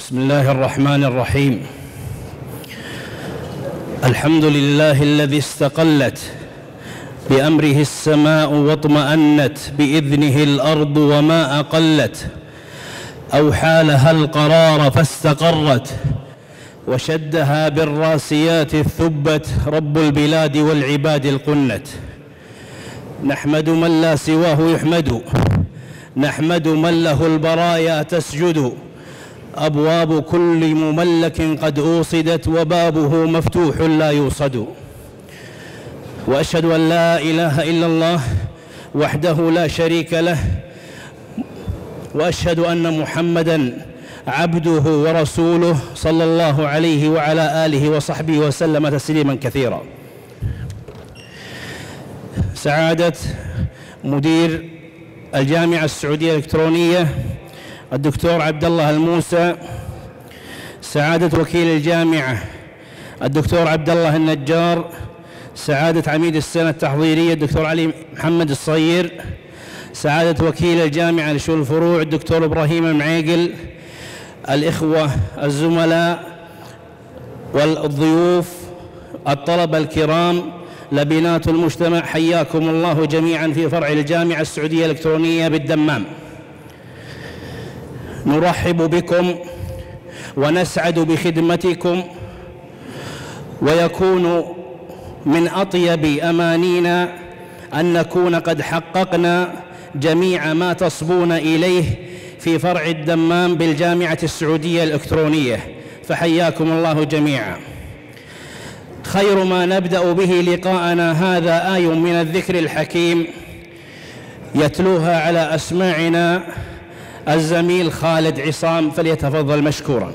بسم الله الرحمن الرحيم. الحمد لله الذي استقلت بأمره السماء واطمأنت بإذنه الأرض وما أقلت، أوحى لها القرار فاستقرت وشدها بالراسيات الثبت، رب البلاد والعباد القنت. نحمد من لا سواه يحمد، نحمد من له البرايا تسجد، أبواب كل مملك قد أوصدت وبابه مفتوح لا يوصد. وأشهد أن لا إله إلا الله وحده لا شريك له، وأشهد أن محمدًا عبده ورسوله صلى الله عليه وعلى آله وصحبه وسلم تسليماً كثيرا. سعادة مدير الجامعة السعودية الإلكترونية الدكتور عبد الله الموسى، سعادة وكيل الجامعة الدكتور عبد الله النجار، سعادة عميد السنة التحضيرية الدكتور علي محمد الصغير، سعادة وكيل الجامعة لشؤون الفروع الدكتور إبراهيم المعيقل، الإخوة الزملاء والضيوف، الطلبة الكرام، لبنات المجتمع، حياكم الله جميعا في فرع الجامعة السعودية الإلكترونية بالدمام. نرحب بكم ونسعد بخدمتكم، ويكون من أطيب أمانينا أن نكون قد حققنا جميع ما تصبون إليه في فرع الدمام بالجامعة السعودية الإلكترونية، فحياكم الله جميعا. خير ما نبدأ به لقاءنا هذا آي من الذكر الحكيم يتلوها على أسماعنا الزميل خالد عصام، فليتفضل مشكورا.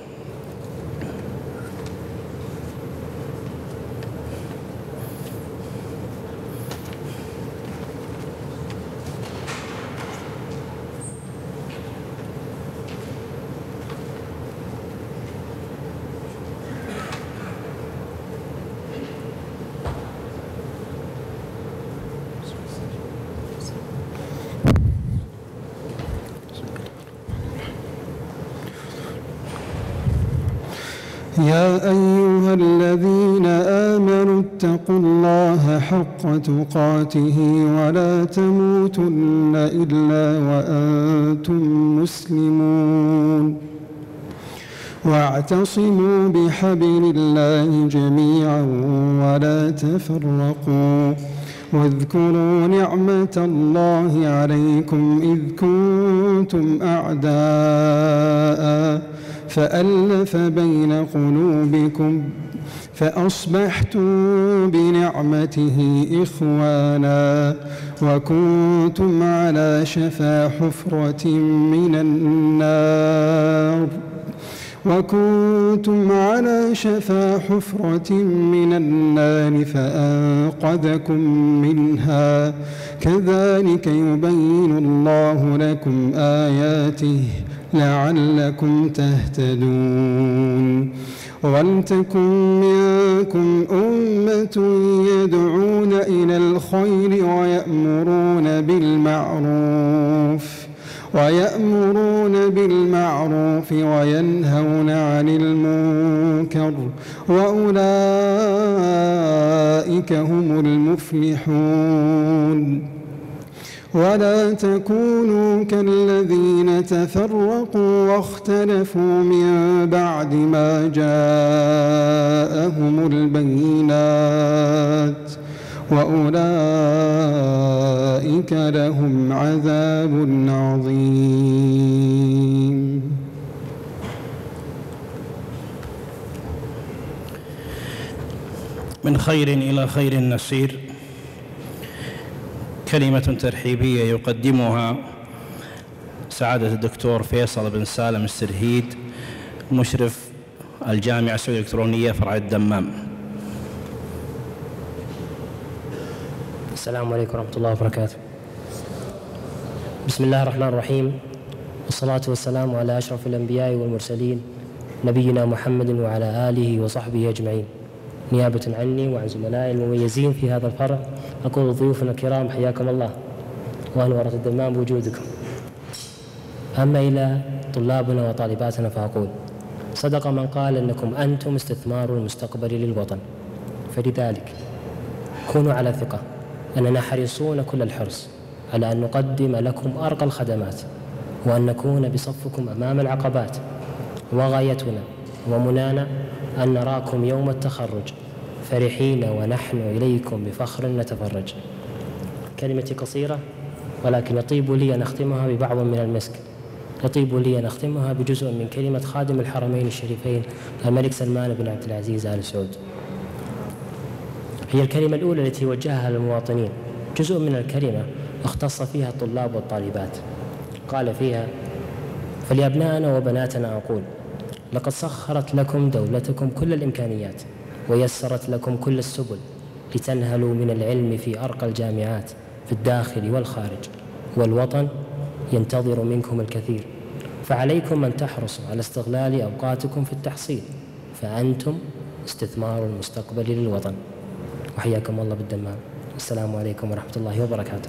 يا أيها الذين آمنوا اتقوا الله حق تقاته ولا تموتن إلا وأنتم مسلمون، واعتصموا بحبل الله جميعا ولا تفرقوا، واذكروا نعمة الله عليكم إذ كنتم أعداء فألف بين قلوبكم فأصبحتم بنعمته إخوانا، وكنتم على شفا حفرة من النار فأنقذكم منها، كذلك يبين الله لكم آياته لعلكم تهتدون. ولتكن منكم أمة يدعون إلى الخير ويأمرون بالمعروف وينهون عن المنكر، وأولئك هم المفلحون. ولا تكونوا كالذين تفرقوا واختلفوا من بعد ما جاءهم البينات، وأولئك لهم عذاب عظيم. من خير إلى خير نسير. كلمة ترحيبية يقدمها سعادة الدكتور فيصل بن سالم السرهيد، مشرف الجامعة السعودية الإلكترونية فرع الدمام. السلام عليكم ورحمة الله وبركاته. بسم الله الرحمن الرحيم، والصلاة والسلام على أشرف الأنبياء والمرسلين نبينا محمد وعلى آله وصحبه أجمعين. نيابة عني وعن زملائي المميزين في هذا الفرع أقول ضيوفنا الكرام حياكم الله، وأنورت الدمام بوجودكم. أما إلى طلابنا وطالباتنا فأقول: صدق من قال أنكم أنتم استثمار المستقبل للوطن، فلذلك كونوا على ثقة أننا حريصون كل الحرص على أن نقدم لكم أرقى الخدمات، وأن نكون بصفكم أمام العقبات، وغايتنا ومنانا أن نراكم يوم التخرج فرحين ونحن إليكم بفخر نتفرج. كلمتي قصيرة، ولكن يطيب لي أن أختمها ببعض من المسك، يطيب لي أن أختمها بجزء من كلمة خادم الحرمين الشريفين الملك سلمان بن عبد العزيز آل سعود. هي الكلمة الأولى التي وجهها للمواطنين، جزء من الكلمة اختص فيها الطلاب والطالبات. قال فيها: فلأبنائنا وبناتنا أقول: لقد سخرت لكم دولتكم كل الإمكانيات، ويسرت لكم كل السبل لتنهلوا من العلم في أرقى الجامعات في الداخل والخارج، والوطن ينتظر منكم الكثير، فعليكم أن تحرصوا على استغلال أوقاتكم في التحصيل، فأنتم استثمار المستقبل للوطن. وحياكم الله بالدمام. السلام عليكم ورحمة الله وبركاته.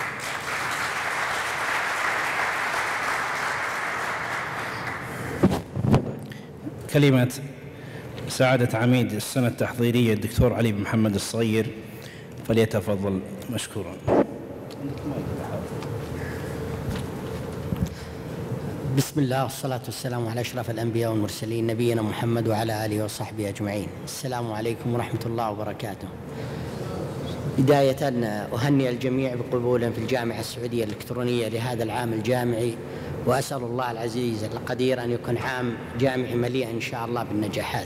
كلمة سعادة عميد السنة التحضيرية الدكتور علي بن محمد الصغير، فليتفضل مشكورا. بسم الله والصلاة والسلام على أشرف الأنبياء والمرسلين نبينا محمد وعلى آله وصحبه أجمعين. السلام عليكم ورحمة الله وبركاته. بداية أهنئ الجميع بقبولهم في الجامعة السعودية الإلكترونية لهذا العام الجامعي، وأسأل الله العزيز القدير أن يكون عام جامعي مليء إن شاء الله بالنجاحات.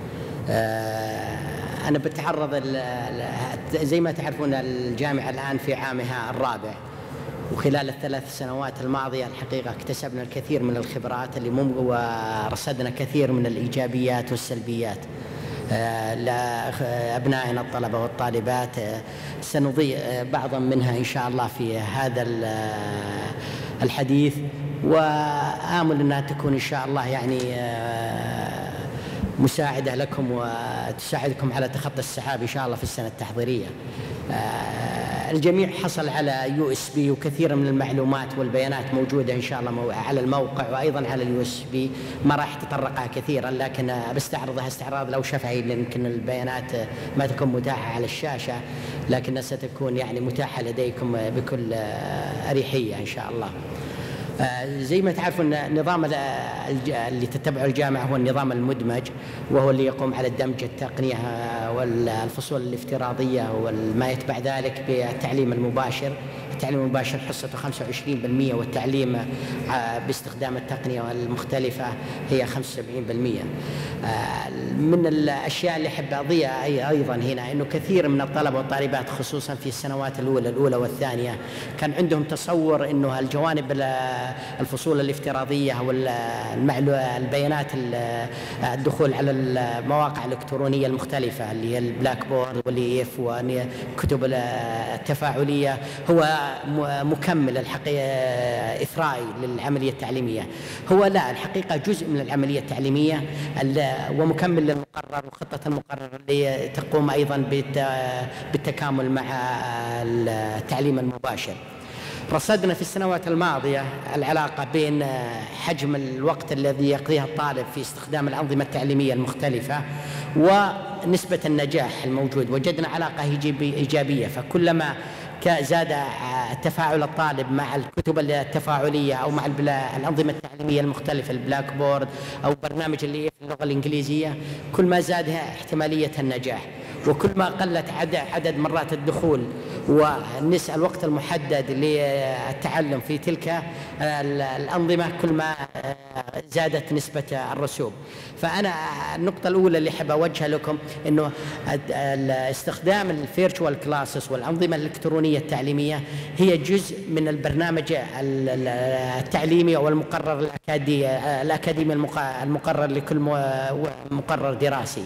أنا بتعرض زي ما تعرفون الجامعة الآن في عامها الرابع، وخلال الثلاث سنوات الماضية الحقيقة اكتسبنا الكثير من الخبرات ورصدنا كثير من الإيجابيات والسلبيات لأبنائنا الطلبة والطالبات. سنضيء بعضا منها إن شاء الله في هذا الحديث، وآمل أنها تكون إن شاء الله يعني مساعدة لكم وتساعدكم على تخطي السحاب إن شاء الله في السنة التحضيرية. الجميع حصل على USB، وكثير من المعلومات والبيانات موجودة إن شاء الله على الموقع وأيضا على USB. ما راح تطرقها كثيرا، لكن بستعرضها استعراض لو شفهي، لأن البيانات ما تكون متاحة على الشاشة، لكنها ستكون يعني متاحة لديكم بكل أريحية إن شاء الله. زي ما تعرفون النظام اللي تتبعه الجامعة هو النظام المدمج، وهو اللي يقوم على دمج التقنية والفصول الافتراضية وما يتبع ذلك بالتعليم المباشر. التعليم المباشر حصته 25%، والتعليم باستخدام التقنية المختلفة هي 75%. من الأشياء اللي أحب أضيفها أيضا هنا أنه كثير من الطلبة والطالبات خصوصا في السنوات الأولى والثانية كان عندهم تصور أنه الجوانب الفصول الافتراضية والبيانات الدخول على المواقع الإلكترونية المختلفة اللي هي البلاك بورد والإيف والكتب التفاعلية هو مكمل الحقيقة إثرائي للعملية التعليمية. هو لا، الحقيقة جزء من العملية التعليمية ومكمل للمقرر وخطة المقرر اللي تقوم أيضا بالتكامل مع التعليم المباشر. رصدنا في السنوات الماضية العلاقة بين حجم الوقت الذي يقضيه الطالب في استخدام الأنظمة التعليمية المختلفة ونسبة النجاح الموجود. وجدنا علاقة إيجابية، فكلما زاد تفاعل الطالب مع الكتب التفاعلية أو مع الأنظمة التعليمية المختلفة البلاك بورد أو برنامج اللي في اللغة الإنجليزية، كل ما زادها احتمالية النجاح، وكل ما قلت عدد مرات الدخول ونسأل الوقت المحدد للتعلم في تلك الأنظمة كل ما زادت نسبة الرسوب. فأنا النقطة الأولى اللي حاب أوجهها لكم إنه استخدام الفيرتشوال كلاسز والأنظمة الإلكترونية التعليمية هي جزء من البرنامج التعليمي أو المقرر الأكاديمي المقرر لكل مقرر دراسي.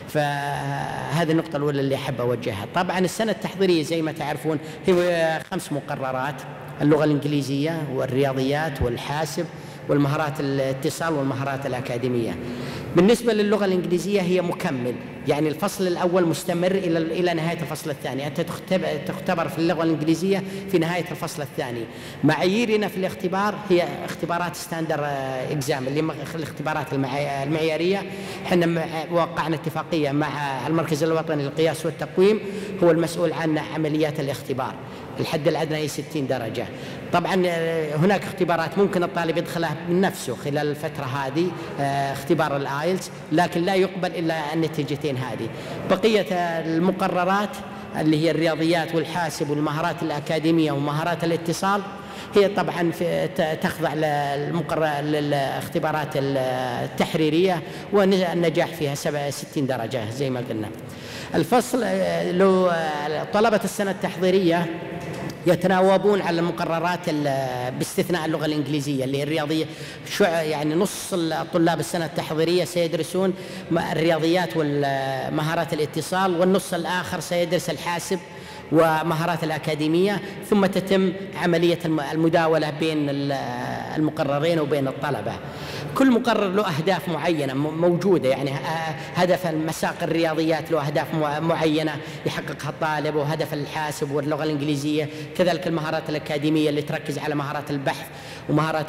فهذه النقطة الأولى اللي أحب أوجهها. طبعا السنة التحضيرية زي ما تعرفون هي 5 مقررات: اللغة الإنجليزية والرياضيات والحاسب والمهارات الاتصال والمهارات الأكاديمية. بالنسبة للغة الإنجليزية هي مكمل، يعني الفصل الأول مستمر إلى نهاية الفصل الثاني. أنت تختبر في اللغة الإنجليزية في نهاية الفصل الثاني. معاييرنا في الاختبار هي اختبارات ستاندر إكزام، اللي الاختبارات المعيارية. احنا وقعنا اتفاقية مع المركز الوطني للقياس والتقويم، هو المسؤول عن عمليات الاختبار. الحد الأدنى هي 60 درجة. طبعا هناك اختبارات ممكن الطالب يدخلها من نفسه خلال الفترة هذه، اختبار الآيلتس، لكن لا يقبل إلا النتيجتين هذه. بقية المقررات اللي هي الرياضيات والحاسب والمهارات الأكاديمية ومهارات الاتصال هي طبعا تخضع للاختبارات التحريرية، والنجاح فيها 67 درجة زي ما قلنا. الفصل لو طلبة السنة التحضيرية يتناوبون على المقررات باستثناء اللغة الإنجليزية اللي هي الرياضية. يعني نص الطلاب السنة التحضيرية سيدرسون الرياضيات ومهارات الاتصال، والنص الآخر سيدرس الحاسب ومهارات الأكاديمية، ثم تتم عملية المداولة بين المقررين وبين الطلبة. كل مقرر له أهداف معينة موجودة، يعني هدف مساق الرياضيات له أهداف معينة يحققها الطالب، وهدف الحاسب واللغة الإنجليزية، كذلك المهارات الأكاديمية اللي تركز على مهارات البحث ومهارات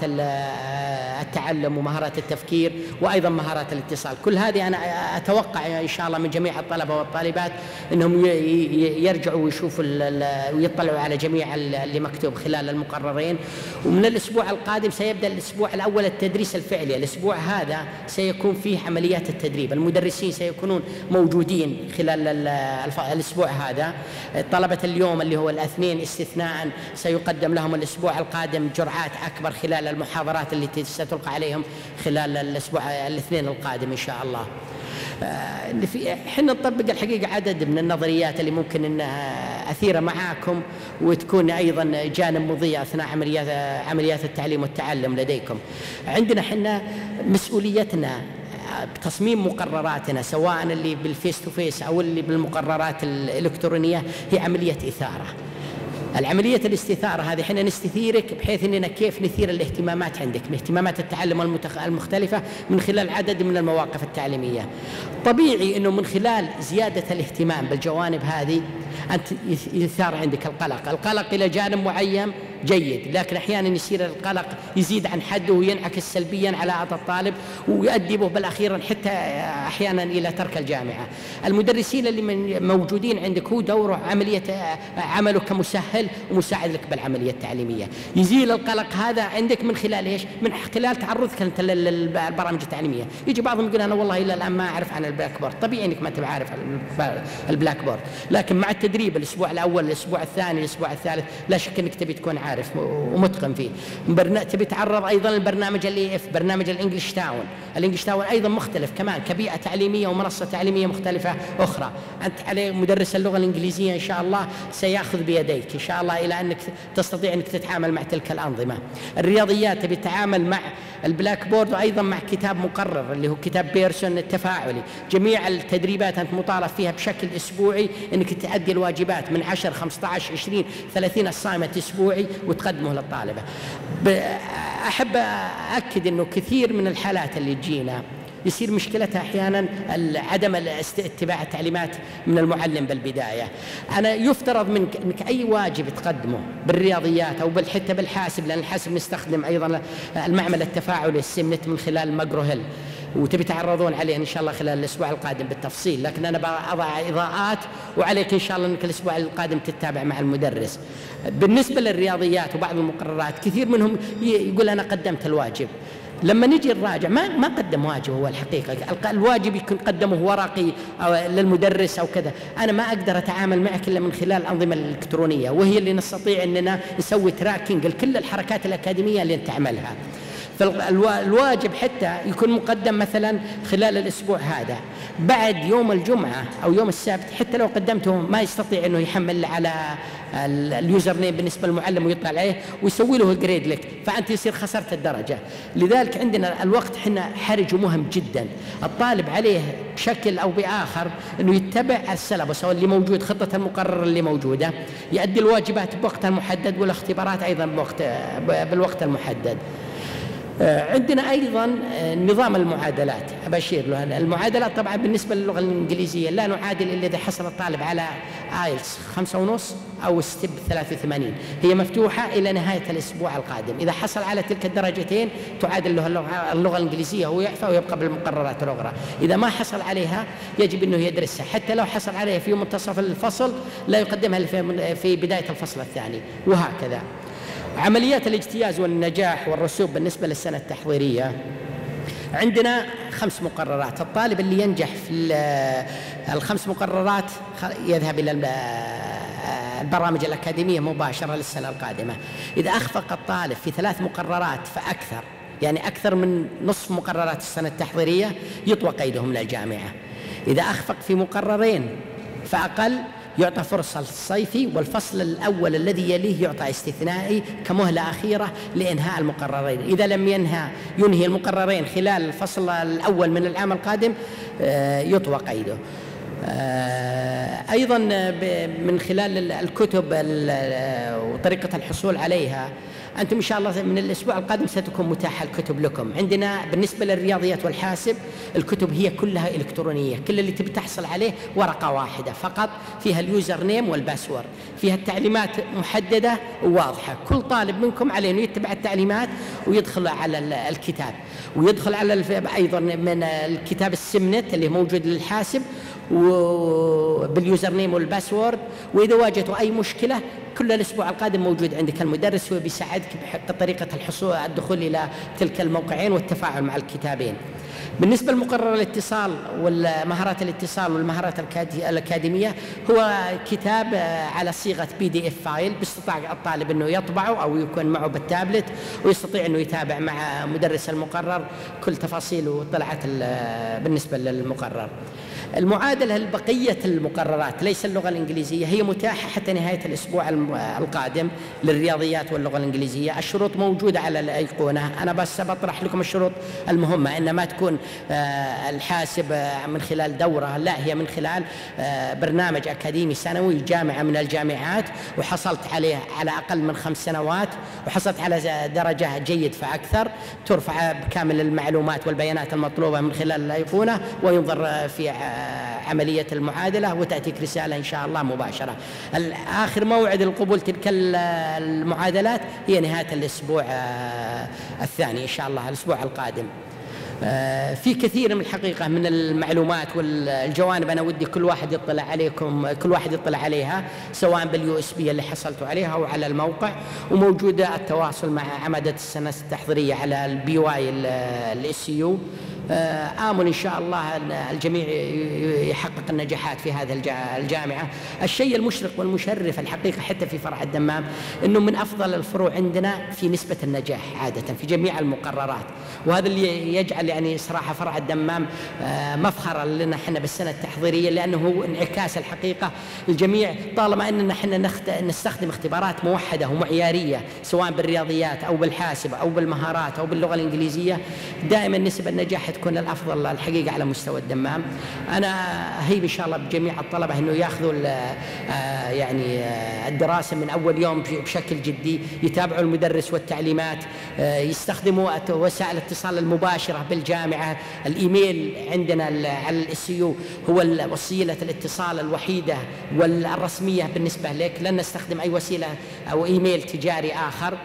التعلم ومهارات التفكير، وأيضا مهارات الاتصال. كل هذه أنا أتوقع إن شاء الله من جميع الطلبة والطالبات أنهم يرجعوا ويشوفوا ويطلعوا على جميع اللي مكتوب خلال المقررين. ومن الأسبوع القادم سيبدأ الأسبوع الأول التدريس الفعلي. الأسبوع هذا سيكون فيه عمليات التدريب، المدرسين سيكونون موجودين خلال الأسبوع هذا. طلبة اليوم اللي هو الاثنين استثناء سيقدم لهم الأسبوع القادم جرعات أكبر خلال المحاضرات التي ستلقى عليهم خلال الأسبوع الاثنين القادم إن شاء الله. حنا نطبق الحقيقة عدد من النظريات اللي ممكن أنها أثيرة معاكم وتكون أيضا جانب مضيء أثناء عمليات التعليم والتعلم لديكم. عندنا حنا مسؤوليتنا بتصميم مقرراتنا، سواء اللي بالفيس تو فيس أو اللي بالمقررات الإلكترونية، هي عملية إثارة. العملية الاستثارة هذه حنا نستثيرك بحيث أننا كيف نثير الاهتمامات عندك، اهتمامات التعلم المختلفة من خلال عدد من المواقف التعليمية. طبيعي أنه من خلال زيادة الاهتمام بالجوانب هذه أنت يثار عندك القلق إلى جانب معين جيد، لكن أحيانا يصير القلق يزيد عن حده وينعكس سلبيا على هذا الطالب ويؤدي به بالأخير حتى أحيانا إلى ترك الجامعة. المدرسين اللي موجودين عندك هو دوره عمله كمسهل ومساعد لك بالعملية التعليمية. يزيل القلق هذا عندك من خلال إيش؟ من خلال تعرضك أنت للبرامج التعليمية. يجي بعضهم يقول أنا والله إلى الآن ما أعرف عن البلاك بورد. طبيعي إنك ما أنت عارف البلاك بورد، لكن مع التدريب الأسبوع الأول، الأسبوع الثاني، الأسبوع الثالث، لا شك إنك تبي تكون عارف ومتقن فيه. تبي تعرض أيضا البرنامج اللي برنامج الإنجليش تاون. الإنجليش تاون أيضا مختلف كمان كبيئة تعليمية ومنصة تعليمية مختلفة أخرى. أنت عليه مدرس اللغة الإنجليزية إن شاء الله سيأخذ بيديك إن شاء الله إلى أنك تستطيع أنك تتعامل مع تلك الأنظمة. الرياضيات تبي تتعامل مع البلاك بورد وأيضا مع كتاب مقرر اللي هو كتاب بيرسون التفاعلي. جميع التدريبات أنت مطالب فيها بشكل أسبوعي أنك تؤدي الواجبات من 10 15 20 30 assignment أسبوعي وتقدمه للطالبة. أحب أكد أنه كثير من الحالات اللي تجينا يصير مشكلتها أحيانا عدم اتباع التعليمات من المعلم بالبداية. أنا يفترض منك أي واجب تقدمه بالرياضيات أو حتى بالحاسب، لأن الحاسب نستخدم أيضا المعمل التفاعلي السيمنت من خلال ماجرو هيل، وتبي تعرضون عليه إن شاء الله خلال الأسبوع القادم بالتفصيل، لكن أنا بضع إضاءات وعليك إن شاء الله أنك الأسبوع القادم تتابع مع المدرس. بالنسبة للرياضيات وبعض المقررات كثير منهم يقول أنا قدمت الواجب، لما نجي نراجع ما قدم واجب. هو الحقيقة الواجب يكون قدمه ورقي أو للمدرس أو كذا. أنا ما أقدر أتعامل معك إلا من خلال الأنظمة الإلكترونية، وهي اللي نستطيع أننا نسوي تراكينج لكل الحركات الأكاديمية اللي أنت تعملها. فالواجب حتى يكون مقدم مثلا خلال الأسبوع هذا، بعد يوم الجمعة أو يوم السبت حتى لو قدمته ما يستطيع أنه يحمل على اليوزر نيم بالنسبة للمعلم ويطلع عليه ويسوي له جريد لك، فأنت يصير خسرت الدرجة. لذلك عندنا الوقت حنا حرج ومهم جدا. الطالب عليه بشكل أو بآخر أنه يتبع السلبس أو اللي موجود، خطة المقرر اللي موجودة، يؤدي الواجبات بوقت المحدد والاختبارات أيضا بالوقت المحدد. عندنا أيضا نظام المعادلات، أبشير له. المعادلات طبعا بالنسبة للغة الإنجليزية لا نعادل إلا إذا حصل الطالب على آيلتس 5.5 أو ستيب 83. هي مفتوحة إلى نهاية الأسبوع القادم. إذا حصل على تلك الدرجتين تعادل له اللغة الإنجليزية، هو يعفى ويبقى بالمقررات الأخرى. إذا ما حصل عليها يجب أنه يدرسها، حتى لو حصل عليها في منتصف الفصل لا يقدمها في بداية الفصل الثاني، وهكذا. عمليات الاجتياز والنجاح والرسوب بالنسبة للسنة التحضيرية عندنا 5 مقررات. الطالب اللي ينجح في ال5 مقررات يذهب إلى البرامج الأكاديمية مباشرة للسنة القادمة. إذا أخفق الطالب في 3 مقررات فأكثر، يعني أكثر من نصف مقررات السنة التحضيرية، يطوى قيده من الجامعة. إذا أخفق في مقررين فأقل يعطى فرصة الصيفي، والفصل الأول الذي يليه يعطى استثنائي كمهلة أخيرة لإنهاء المقررين. إذا لم ينهي المقررين خلال الفصل الأول من العام القادم يطوى قيده. أيضا من خلال الكتب وطريقة الحصول عليها، أنتم إن شاء الله من الأسبوع القادم ستكون متاحة الكتب لكم. عندنا بالنسبة للرياضيات والحاسب الكتب هي كلها إلكترونية، كل اللي تبي تحصل عليه ورقة واحدة فقط فيها اليوزر نيم والباسورد، فيها التعليمات محددة وواضحة. كل طالب منكم عليه أنه يتبع التعليمات ويدخل على الكتاب، ويدخل على أيضا من الكتاب السمنت اللي موجود للحاسب وباليوزر نيم والباسورد. وإذا واجهتوا أي مشكلة كل الأسبوع القادم موجود عندك المدرس، هو بيساعدك بطريقة الدخول إلى تلك الموقعين والتفاعل مع الكتابين. بالنسبة لمقرر الاتصال والمهارات الاتصال والمهارات الأكاديمية، هو كتاب على صيغة PDF فايل، بيستطيع الطالب أنه يطبعه أو يكون معه بالتابلت، ويستطيع أنه يتابع مع مدرس المقرر كل تفاصيله وطلعت بالنسبة للمقرر. المعادلة لبقية المقررات ليس اللغة الإنجليزية هي متاحة حتى نهاية الأسبوع القادم للرياضيات واللغة الإنجليزية. الشروط موجودة على الأيقونة، أنا بس بطرح لكم الشروط المهمة، إن ما تكون الحاسب من خلال دورة، لا هي من خلال برنامج أكاديمي سنوي جامعة من الجامعات وحصلت عليه على أقل من 5 سنوات وحصلت على درجة جيد فأكثر، ترفع بكامل المعلومات والبيانات المطلوبة من خلال الأيقونة وينظر في عملية المعادلة وتأتيك رسالة إن شاء الله مباشرة. آخر موعد القبول تلك المعادلات هي نهاية الأسبوع الثاني إن شاء الله، الأسبوع القادم. في كثير من الحقيقة من المعلومات والجوانب أنا ودي كل واحد يطلع عليها سواء بالUSB اللي حصلتوا عليها أو على الموقع، وموجودة التواصل مع عمدة السنة التحضيرية على الBY الSU. آمل إن شاء الله أن الجميع يحقق النجاحات في هذا الجامعة. الشيء المشرق والمشرف الحقيقة حتى في فرع الدمام أنه من أفضل الفروع عندنا في نسبة النجاح عادة في جميع المقررات، وهذا اللي يجعل يعني صراحة فرع الدمام مفخرا لنا احنا بالسنة التحضيرية، لأنه هو انعكاس الحقيقة الجميع. طالما أننا احنا نستخدم اختبارات موحدة ومعيارية سواء بالرياضيات أو بالحاسب أو بالمهارات أو باللغة الإنجليزية، دائما نسبة النجاح تكون الأفضل الحقيقة على مستوى الدمام. أنا هيب إن شاء الله بجميع الطلبة أنه يأخذوا يعني الدراسة من أول يوم بشكل جدي، يتابعوا المدرس والتعليمات، يستخدموا وسائل الاتصال المباشرة بالجامعة. الإيميل عندنا على الSU هو وسيلة الاتصال الوحيدة والرسمية بالنسبة لك، لن نستخدم أي وسيلة أو إيميل تجاري آخر.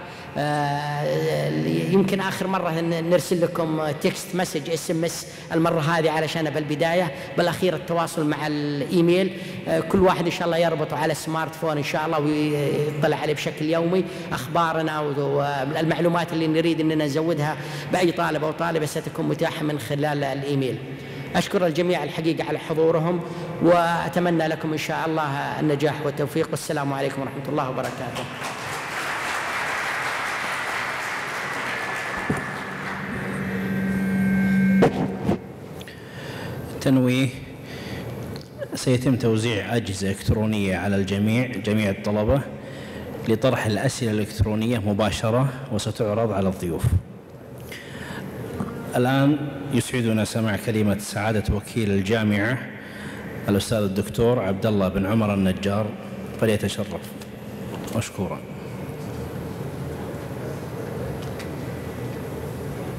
يمكن آخر مرة نرسل لكم تكست مسج SMS المرة هذه علشان بالبداية، بالأخير التواصل مع الإيميل. كل واحد إن شاء الله يربطه على سمارت فون إن شاء الله ويطلع عليه بشكل يومي أخبارنا والمعلومات اللي نريد أننا نزودها بأي طالب أو طالبة ستكون متاحة من خلال الإيميل. أشكر الجميع الحقيقة على حضورهم، وأتمنى لكم إن شاء الله النجاح والتوفيق، والسلام عليكم ورحمة الله وبركاته. تنويه: سيتم توزيع أجهزة إلكترونية على جميع الطلبة لطرح الأسئلة الإلكترونية مباشرة وستعرض على الضيوف. الآن يسعدنا سماع كلمة سعادة وكيل الجامعة الأستاذ الدكتور عبد الله بن عمر النجار، فليتشرف مشكورا.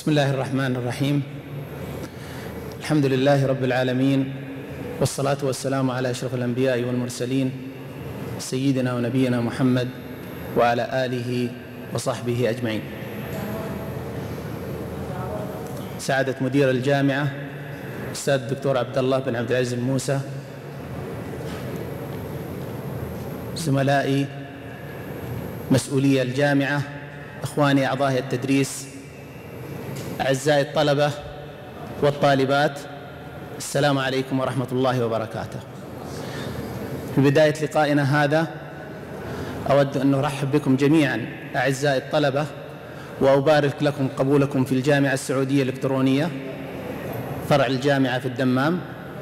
بسم الله الرحمن الرحيم. الحمد لله رب العالمين، والصلاة والسلام على أشرف الأنبياء والمرسلين سيدنا ونبينا محمد وعلى آله وصحبه أجمعين. سعادة مدير الجامعة أستاذ الدكتور عبد الله بن عبد العزيز موسى، زملائي مسؤولي الجامعة، إخواني أعضاء التدريس، أعزائي الطلبة والطالبات، السلام عليكم ورحمة الله وبركاته. في بداية لقائنا هذا أود أن أرحب بكم جميعا أعزائي الطلبة، وأبارك لكم قبولكم في الجامعة السعودية الإلكترونية فرع الجامعة في الدمام،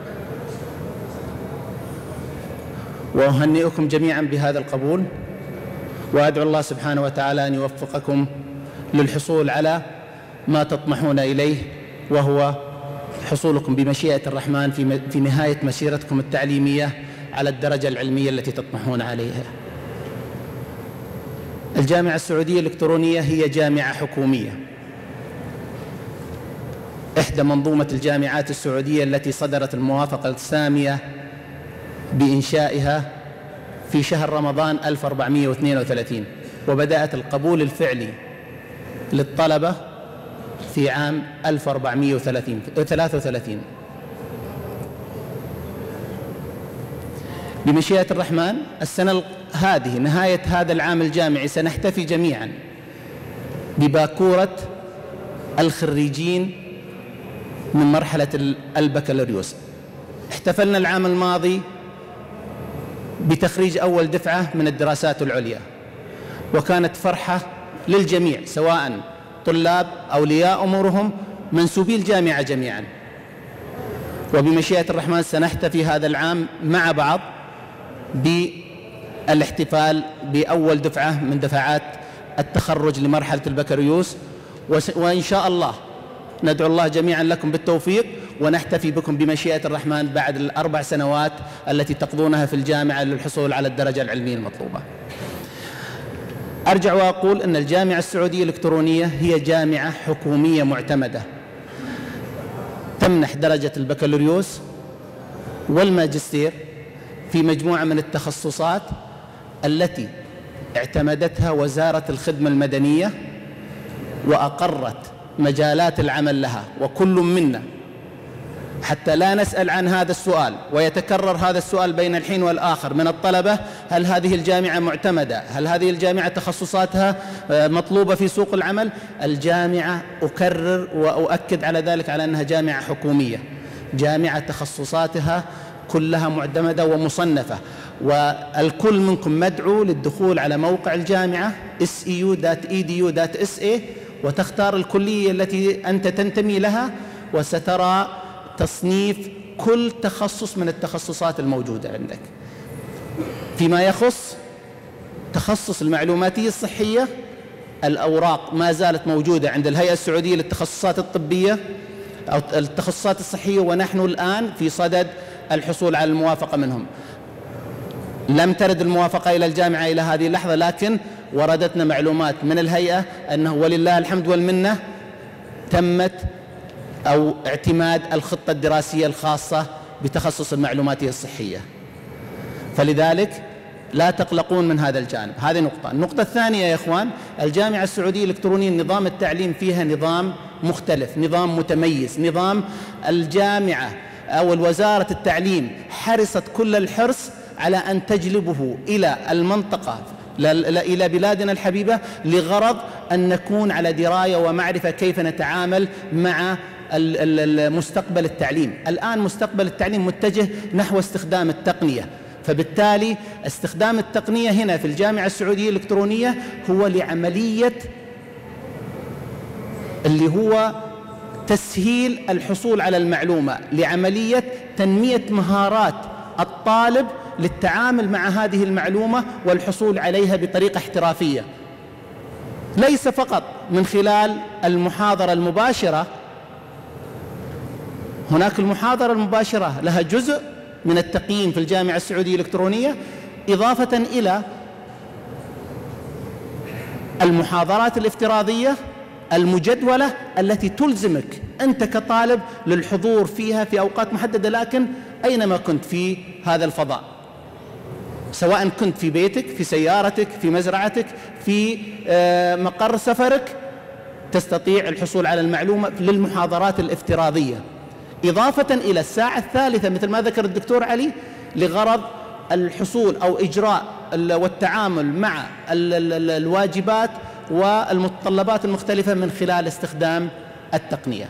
وأهنئكم جميعا بهذا القبول، وأدعو الله سبحانه وتعالى أن يوفقكم للحصول على ما تطمحون إليه، وهو حصولكم بمشيئة الرحمن في نهاية مسيرتكم التعليمية على الدرجة العلمية التي تطمحون عليها. الجامعة السعودية الإلكترونية هي جامعة حكومية، إحدى منظومة الجامعات السعودية التي صدرت الموافقة السامية بإنشائها في شهر رمضان 1432، وبدأت القبول الفعلي للطلبة في عام 1433. بمشيئة الرحمن السنة هذه نهاية هذا العام الجامعي سنحتفي جميعا بباكورة الخريجين من مرحلة البكالوريوس. احتفلنا العام الماضي بتخريج أول دفعة من الدراسات العليا، وكانت فرحة للجميع سواء طلاب، أولياء أمورهم، منسوبي الجامعة جميعا. وبمشيئة الرحمن سنحتفي هذا العام مع بعض بالاحتفال بأول دفعة من دفعات التخرج لمرحلة البكالوريوس، وإن شاء الله ندعو الله جميعا لكم بالتوفيق، ونحتفي بكم بمشيئة الرحمن بعد ال4 سنوات التي تقضونها في الجامعة للحصول على الدرجة العلمية المطلوبة. أرجع وأقول أن الجامعة السعودية الإلكترونية هي جامعة حكومية معتمدة، تمنح درجة البكالوريوس والماجستير في مجموعة من التخصصات التي اعتمدتها وزارة الخدمة المدنية وأقرت مجالات العمل لها. وكل منا، حتى لا نسأل عن هذا السؤال ويتكرر هذا السؤال بين الحين والآخر من الطلبة: هل هذه الجامعة معتمدة؟ هل هذه الجامعة تخصصاتها مطلوبة في سوق العمل؟ الجامعة أكرر وأؤكد على ذلك على أنها جامعة حكومية، جامعة تخصصاتها كلها معتمدة ومصنفة، والكل منكم مدعو للدخول على موقع الجامعة seu.edu.sa وتختار الكلية التي أنت تنتمي لها، وسترى تصنيف كل تخصص من التخصصات الموجودة عندك. فيما يخص تخصص المعلوماتية الصحية، الأوراق ما زالت موجودة عند الهيئة السعودية للتخصصات الطبية أو التخصصات الصحية، ونحن الآن في صدد الحصول على الموافقة منهم. لم ترد الموافقة إلى الجامعة إلى هذه اللحظة، لكن وردتنا معلومات من الهيئة أنه ولله الحمد والمنة تمت أو اعتماد الخطة الدراسية الخاصة بتخصص المعلوماتية الصحية، فلذلك لا تقلقون من هذا الجانب. هذه نقطة. النقطة الثانية يا إخوان، الجامعة السعودية الإلكترونية نظام التعليم فيها نظام مختلف، نظام متميز، نظام الجامعة أو وزارة التعليم حرصت كل الحرص على أن تجلبه إلى المنطقة، إلى بلادنا الحبيبة، لغرض أن نكون على دراية ومعرفة كيف نتعامل مع مستقبل التعليم. الآن مستقبل التعليم متجه نحو استخدام التقنية، فبالتالي استخدام التقنية هنا في الجامعة السعودية الإلكترونية هو لعملية اللي هو تسهيل الحصول على المعلومة، لعملية تنمية مهارات الطالب للتعامل مع هذه المعلومة والحصول عليها بطريقة احترافية، ليس فقط من خلال المحاضرة المباشرة. هناك المحاضرة المباشرة لها جزء من التقييم في الجامعة السعودية الإلكترونية، إضافة إلى المحاضرات الافتراضية المجدولة التي تلزمك أنت كطالب للحضور فيها في أوقات محددة، لكن أينما كنت في هذا الفضاء، سواء كنت في بيتك، في سيارتك، في مزرعتك، في مقر سفرك، تستطيع الحصول على المعلومة للمحاضرات الافتراضية، إضافة إلى الساعة الثالثة مثل ما ذكر الدكتور علي لغرض الحصول أو إجراء والتعامل مع الواجبات والمتطلبات المختلفة من خلال استخدام التقنية.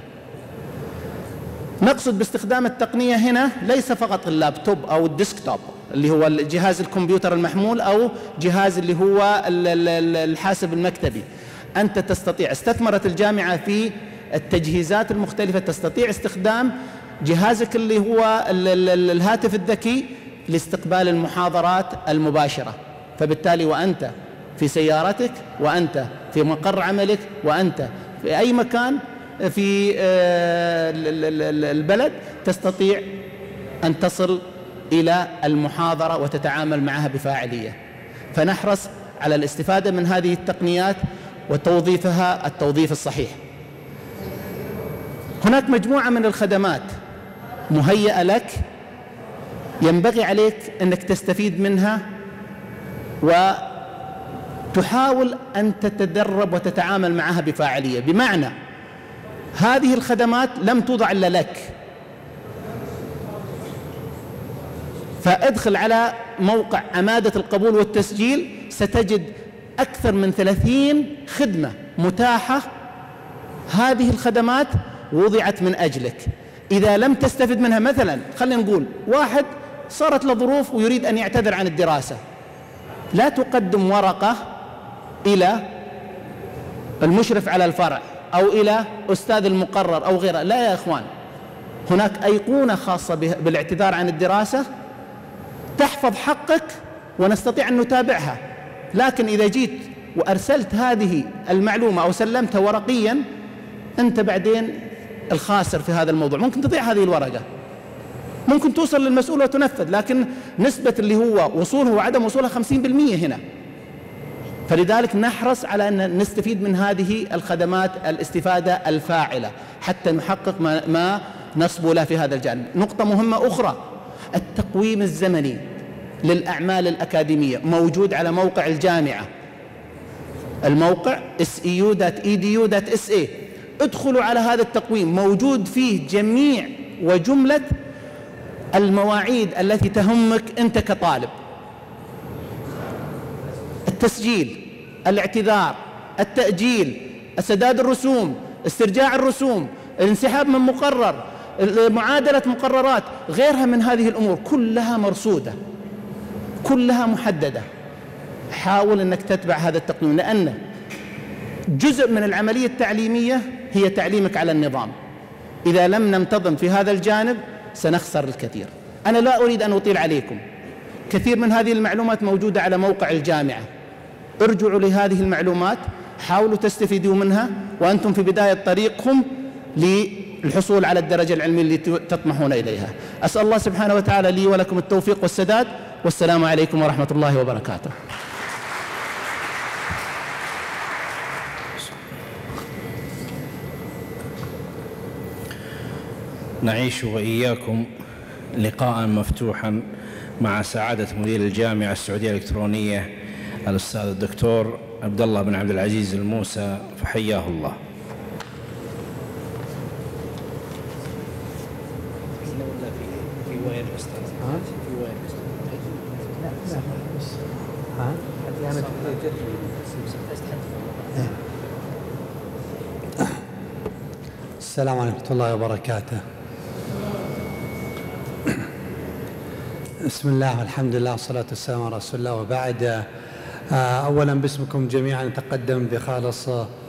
نقصد باستخدام التقنية هنا ليس فقط اللابتوب أو الديسكتوب اللي هو جهاز الكمبيوتر المحمول أو جهاز اللي هو الحاسب المكتبي. أنت تستطيع، استثمرت الجامعة في التجهيزات المختلفة، تستطيع استخدام جهازك اللي هو الهاتف الذكي لاستقبال المحاضرات المباشرة. فبالتالي وأنت في سيارتك، وأنت في مقر عملك، وأنت في أي مكان في البلد تستطيع أن تصل إلى المحاضرة وتتعامل معها بفاعلية. فنحرص على الاستفادة من هذه التقنيات وتوظيفها التوظيف الصحيح. هناك مجموعة من الخدمات مهيئة لك ينبغي عليك أنك تستفيد منها وتحاول أن تتدرب وتتعامل معها بفاعلية. بمعنى هذه الخدمات لم توضع إلا لك، فادخل على موقع عمادة القبول والتسجيل ستجد أكثر من 30 خدمة متاحة. هذه الخدمات وضعت من أجلك. إذا لم تستفد منها، مثلا خلينا نقول واحد صارت له ظروف ويريد أن يعتذر عن الدراسة، لا تقدم ورقة إلى المشرف على الفرع أو إلى أستاذ المقرر أو غيره، لا يا إخوان، هناك أيقونة خاصة بالاعتذار عن الدراسة تحفظ حقك ونستطيع أن نتابعها. لكن إذا جيت وأرسلت هذه المعلومة أو سلمتها ورقيا، أنت بعدين الخاسر في هذا الموضوع. ممكن تضيع هذه الورقة، ممكن توصل للمسؤول وتنفذ، لكن نسبة اللي هو وصوله وعدم وصولها 50% هنا. فلذلك نحرص على أن نستفيد من هذه الخدمات الاستفادة الفاعلة حتى نحقق ما نصبو له في هذا الجانب. نقطة مهمة أخرى، التقويم الزمني للأعمال الأكاديمية موجود على موقع الجامعة، الموقع seu.edu.sa. ادخلوا على هذا التقويم، موجود فيه جميع وجملة المواعيد التي تهمك أنت كطالب: التسجيل، الاعتذار، التأجيل، سداد الرسوم، استرجاع الرسوم، الانسحاب من مقرر، معادلة مقررات، غيرها من هذه الأمور كلها مرصودة، كلها محددة. حاول أنك تتبع هذا التقويم، لأن جزء من العملية التعليمية هي تعليمك على النظام. إذا لم ننتظم في هذا الجانب سنخسر الكثير. أنا لا أريد أن أطيل عليكم، كثير من هذه المعلومات موجودة على موقع الجامعة. ارجعوا لهذه المعلومات، حاولوا تستفيدوا منها وأنتم في بداية طريقكم للحصول على الدرجة العلمية التي تطمحون إليها. أسأل الله سبحانه وتعالى لي ولكم التوفيق والسداد، والسلام عليكم ورحمة الله وبركاته. نعيش وإياكم لقاء مفتوحا مع سعادة مدير الجامعة السعودية الإلكترونية الأستاذ الدكتور عبد الله بن عبد العزيز الموسى، فحياه الله. السلام عليكم ورحمة الله وبركاته. بسم الله والحمد لله والصلاة والسلام على رسول الله، وبعد. أولا باسمكم جميعا نتقدم بخالص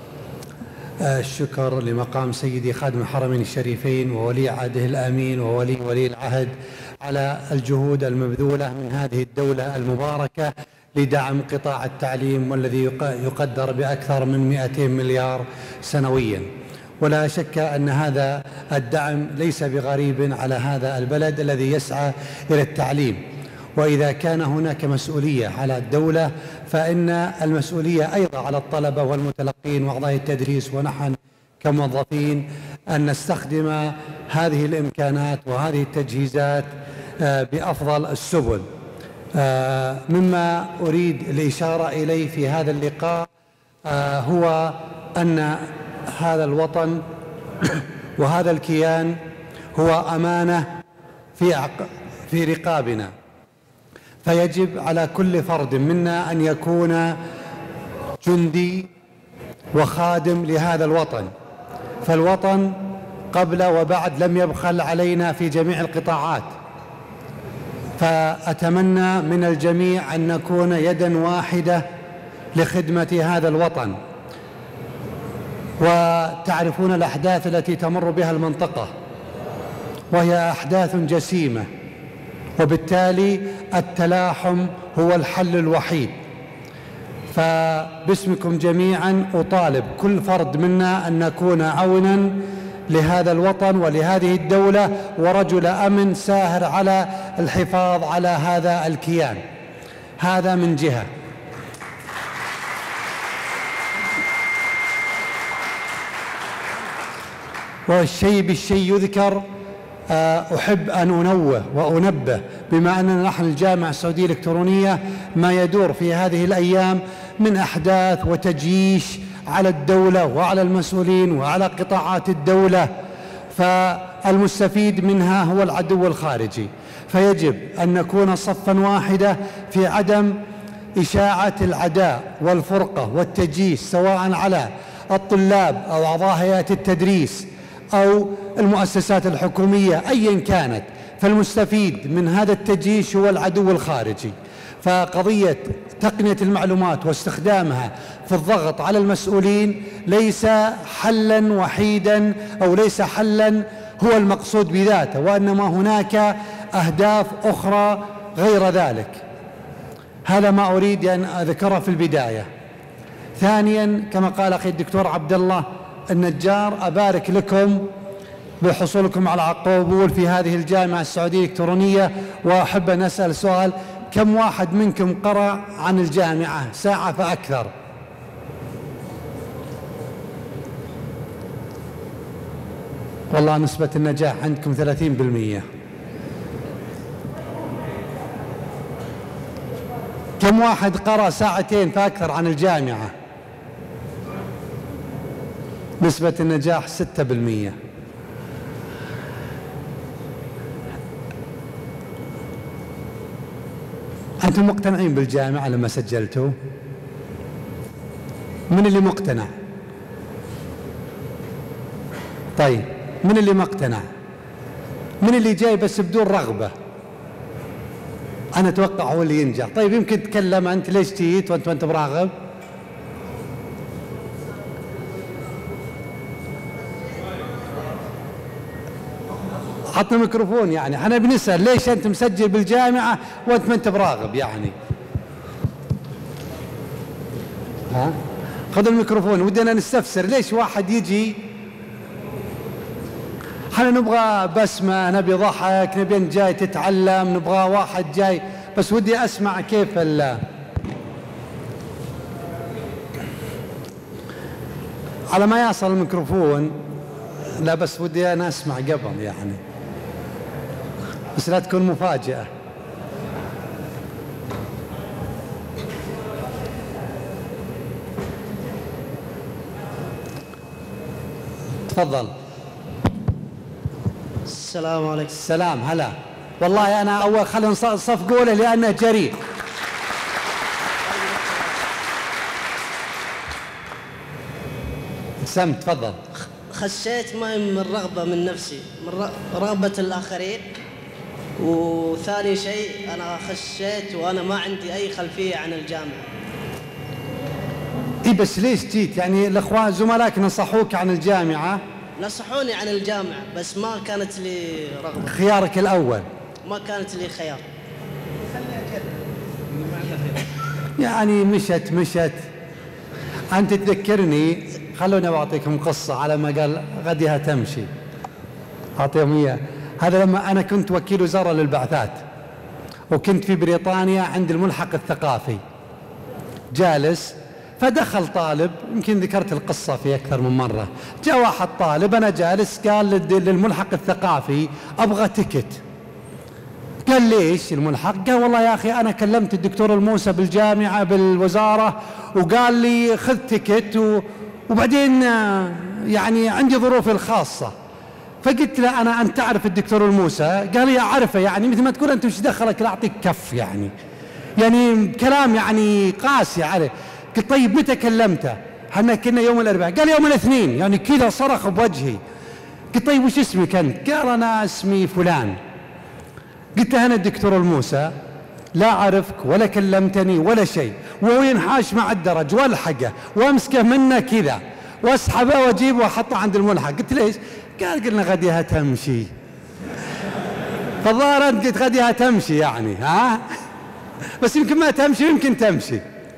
الشكر لمقام سيدي خادم الحرمين الشريفين وولي عهده الأمين وولي العهد على الجهود المبذولة من هذه الدولة المباركة لدعم قطاع التعليم، والذي يقدر بأكثر من 200 مليار سنويا. ولا شك أن هذا الدعم ليس بغريب على هذا البلد الذي يسعى إلى التعليم. وإذا كان هناك مسؤولية على الدولة فإن المسؤولية أيضا على الطلبة والمتلقين وأعضاء التدريس ونحن كموظفين أن نستخدم هذه الإمكانات وهذه التجهيزات بأفضل السبل. مما أريد الإشارة إليه في هذا اللقاء هو أن هذا الوطن وهذا الكيان هو أمانة في رقابنا، فيجب على كل فرد منا أن يكون جندي وخادم لهذا الوطن. فالوطن قبل وبعد لم يبخل علينا في جميع القطاعات، فأتمنى من الجميع أن نكون يدا واحدة لخدمة هذا الوطن. وتعرفون الأحداث التي تمر بها المنطقة، وهي أحداث جسيمة، وبالتالي التلاحم هو الحل الوحيد. فباسمكم جميعا أطالب كل فرد منا أن نكون عونا لهذا الوطن ولهذه الدولة، ورجل أمن ساهر على الحفاظ على هذا الكيان. هذا من جهة. والشيء بالشيء يذكر. أحب أن أنوه وأنبه بما أننا نحن الجامعة السعودية الإلكترونية ما يدور في هذه الأيام من أحداث وتجييش على الدولة وعلى المسؤولين وعلى قطاعات الدولة، فالمستفيد منها هو العدو الخارجي. فيجب أن نكون صفا واحدة في عدم إشاعة العداء والفرقة والتجييش، سواء على الطلاب أو أعضاء هيئة التدريس أو المؤسسات الحكومية أيا كانت. فالمستفيد من هذا التجييش هو العدو الخارجي. فقضية تقنية المعلومات واستخدامها في الضغط على المسؤولين ليس حلا وحيدا، أو ليس حلا هو المقصود بذاته، وإنما هناك أهداف أخرى غير ذلك. هذا ما أريد أن أذكره في البداية. ثانيا، كما قال أخي الدكتور عبد الله النجار، أبارك لكم بحصولكم على قبول في هذه الجامعة السعودية الإلكترونية. وأحب أن أسأل سؤال: كم واحد منكم قرأ عن الجامعة ساعة فأكثر؟ والله نسبة النجاح عندكم 30%. كم واحد قرأ ساعتين فأكثر عن الجامعة؟ نسبة النجاح 6%. أنتم مقتنعين بالجامعة لما سجلتوا؟ من اللي مقتنع؟ طيب، من اللي مقتنع؟ من اللي جاي بس بدون رغبة؟ أنا أتوقع هو اللي ينجح. طيب، يمكن تتكلم أنت، ليش جيت وأنت براغب؟ حطنا ميكروفون، يعني احنا بنسأل ليش أنت مسجل بالجامعة وأنت ما أنت براغب يعني؟ ها؟ خذ الميكروفون، ودنا نستفسر ليش واحد يجي. احنا نبغى بسمة، نبي ضحك، نبي أنت جاي تتعلم، نبغى واحد جاي. بس ودي أسمع كيف على ما يصل الميكروفون. لا بس ودي أنا أسمع قبل يعني، بس لا تكون مفاجأة. تفضل. السلام عليكم. السلام. هلا. والله أنا أول خلينا نصف قوله لأنه جريء. سم. تفضل. خشيت ما من رغبة من نفسي، من رغبة الآخرين. وثاني شيء أنا خشيت وأنا ما عندي أي خلفية عن الجامعة. إيه بس ليش جيت؟ يعني الأخوان زملائك نصحوك عن الجامعة؟ نصحوني عن الجامعة بس ما كانت لي رغبة. خيارك الأول؟ ما كانت لي خيار. يعني مشت. أنت تذكرني، خلوني أعطيكم قصة على ما قال غدها تمشي. أعطيهم إياه. هذا لما أنا كنت وكيل وزارة للبعثات، وكنت في بريطانيا عند الملحق الثقافي جالس، فدخل طالب، يمكن ذكرت القصة في أكثر من مرة. جاء واحد طالب أنا جالس قال للملحق الثقافي أبغى تكت. قال ليش الملحق؟ قال والله يا أخي أنا كلمت الدكتور الموسى بالجامعة بالوزارة وقال لي خذ تكت وبعدين يعني عندي ظروفي الخاصة. فقلت له أنا أنت تعرف الدكتور الموسى؟ قال لي أعرفه، يعني مثل ما تقول أنت وش دخلك لا أعطيك كف، يعني كلام يعني قاسي عليه. قلت طيب متى كلمته؟ احنا كنا يوم الأربعاء. قال يوم الاثنين، يعني كذا صرخ بوجهي. قلت طيب وش اسمك أنت؟ قال أنا اسمي فلان. قلت له أنا الدكتور الموسى لا أعرفك ولا كلمتني ولا شيء، وهو ينحاش مع الدرج والحقه وامسكه منه كذا واسحبه واجيبه واحطه عند الملحق. قلت ليش؟ قال قلنا غديها تمشي. فالظاهر أنت قلت غديها تمشي يعني ها، بس يمكن ما تمشي ويمكن تمشي.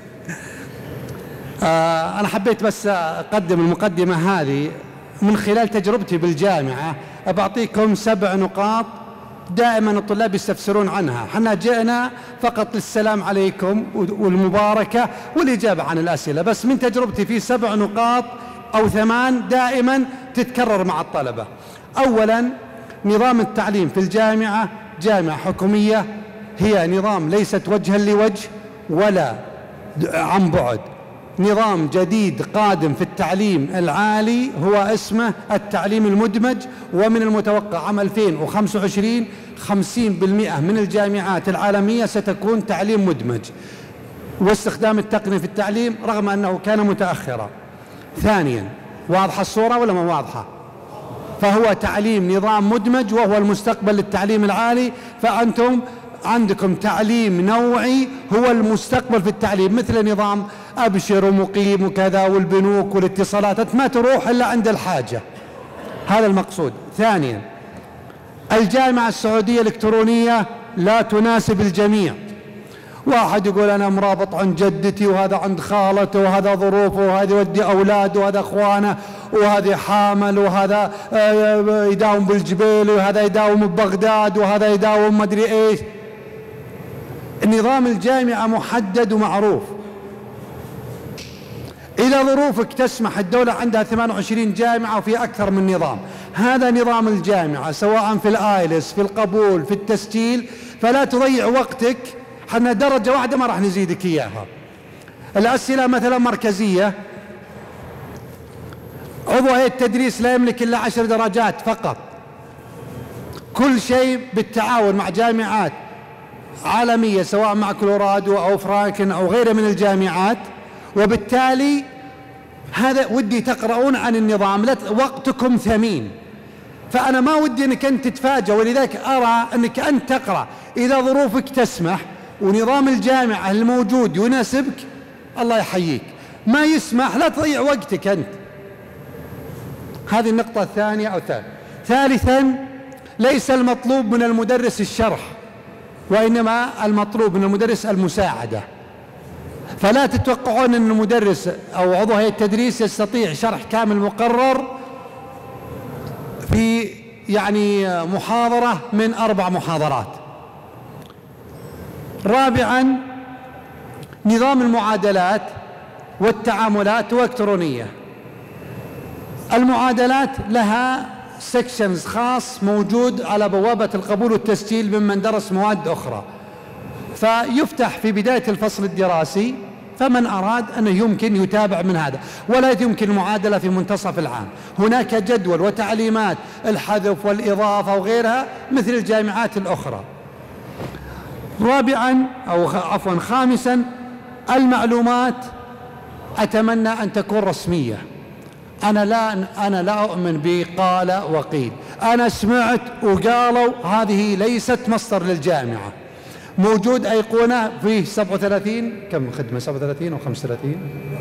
أنا حبيت بس أقدم المقدمة هذه من خلال تجربتي بالجامعة. أبعطيكم 7 نقاط دائما الطلاب يستفسرون عنها. احنا جئنا فقط للسلام عليكم والمباركة والإجابة عن الأسئلة، بس من تجربتي في 7 نقاط أو 8 دائما تتكرر مع الطلبة. أولا، نظام التعليم في الجامعة، جامعة حكومية، هي نظام ليست وجها لوجه ولا عن بعد. نظام جديد قادم في التعليم العالي هو اسمه التعليم المدمج، ومن المتوقع عام 2025 50% من الجامعات العالمية ستكون تعليم مدمج، واستخدام التقنية في التعليم رغم أنه كان متأخرا. ثانيا، واضحة الصورة ولا ما واضحة؟ فهو تعليم نظام مدمج وهو المستقبل للتعليم العالي. فأنتم عندكم تعليم نوعي هو المستقبل في التعليم، مثل نظام أبشر ومقيم وكذا والبنوك والاتصالات، ما تروح إلا عند الحاجة. هذا المقصود. ثانيا، الجامعة السعودية الإلكترونية لا تناسب الجميع. واحد يقول أنا مرابط عند جدتي، وهذا عند خالته، وهذا ظروفه، وهذا يودي أولاده، وهذا أخوانه، وهذا حامل، وهذا يداوم بالجبيل، وهذا يداوم ببغداد، وهذا يداوم مدري إيش. نظام الجامعة محدد ومعروف. إذا ظروفك تسمح، الدولة عندها 28 جامعة وفي أكثر من نظام. هذا نظام الجامعة، سواء في الآيلس، في القبول، في التسجيل، فلا تضيع وقتك. حنا درجة واحدة ما راح نزيدك إياها. الأسئلة مثلا مركزية، عضو هيئة التدريس لا يملك إلا 10 درجات فقط. كل شيء بالتعاون مع جامعات عالمية، سواء مع كولورادو أو فرانكن أو غيرها من الجامعات. وبالتالي هذا ودي تقرؤون عن النظام، وقتكم ثمين. فأنا ما ودي أنك أنت تتفاجأ، ولذلك أرى أنك أنت تقرأ إذا ظروفك تسمح ونظام الجامعة الموجود يناسبك، الله يحييك. ما يسمح لا تضيع وقتك أنت. هذه النقطة الثانية أو الثالثة. ثالثا، ليس المطلوب من المدرس الشرح، وإنما المطلوب من المدرس المساعدة. فلا تتوقعون أن المدرس أو عضو هيئة التدريس يستطيع شرح كامل مقرر في يعني محاضرة من 4 محاضرات. رابعا، نظام المعادلات والتعاملات والإلكترونية. المعادلات لها سكشنز خاص موجود على بوابة القبول والتسجيل ممن درس مواد أخرى، فيفتح في بداية الفصل الدراسي، فمن أراد أنه يمكن يتابع من هذا، ولا يمكن المعادلة في منتصف العام. هناك جدول وتعليمات الحذف والإضافة وغيرها مثل الجامعات الأخرى. رابعا أو عفوا خامسا، المعلومات أتمنى أن تكون رسمية. أنا لا أؤمن بقال وقيل. أنا سمعت وقالوا، هذه ليست مصدر للجامعة. موجود أيقونة فيه 37 كم خدمة، 37 أو 35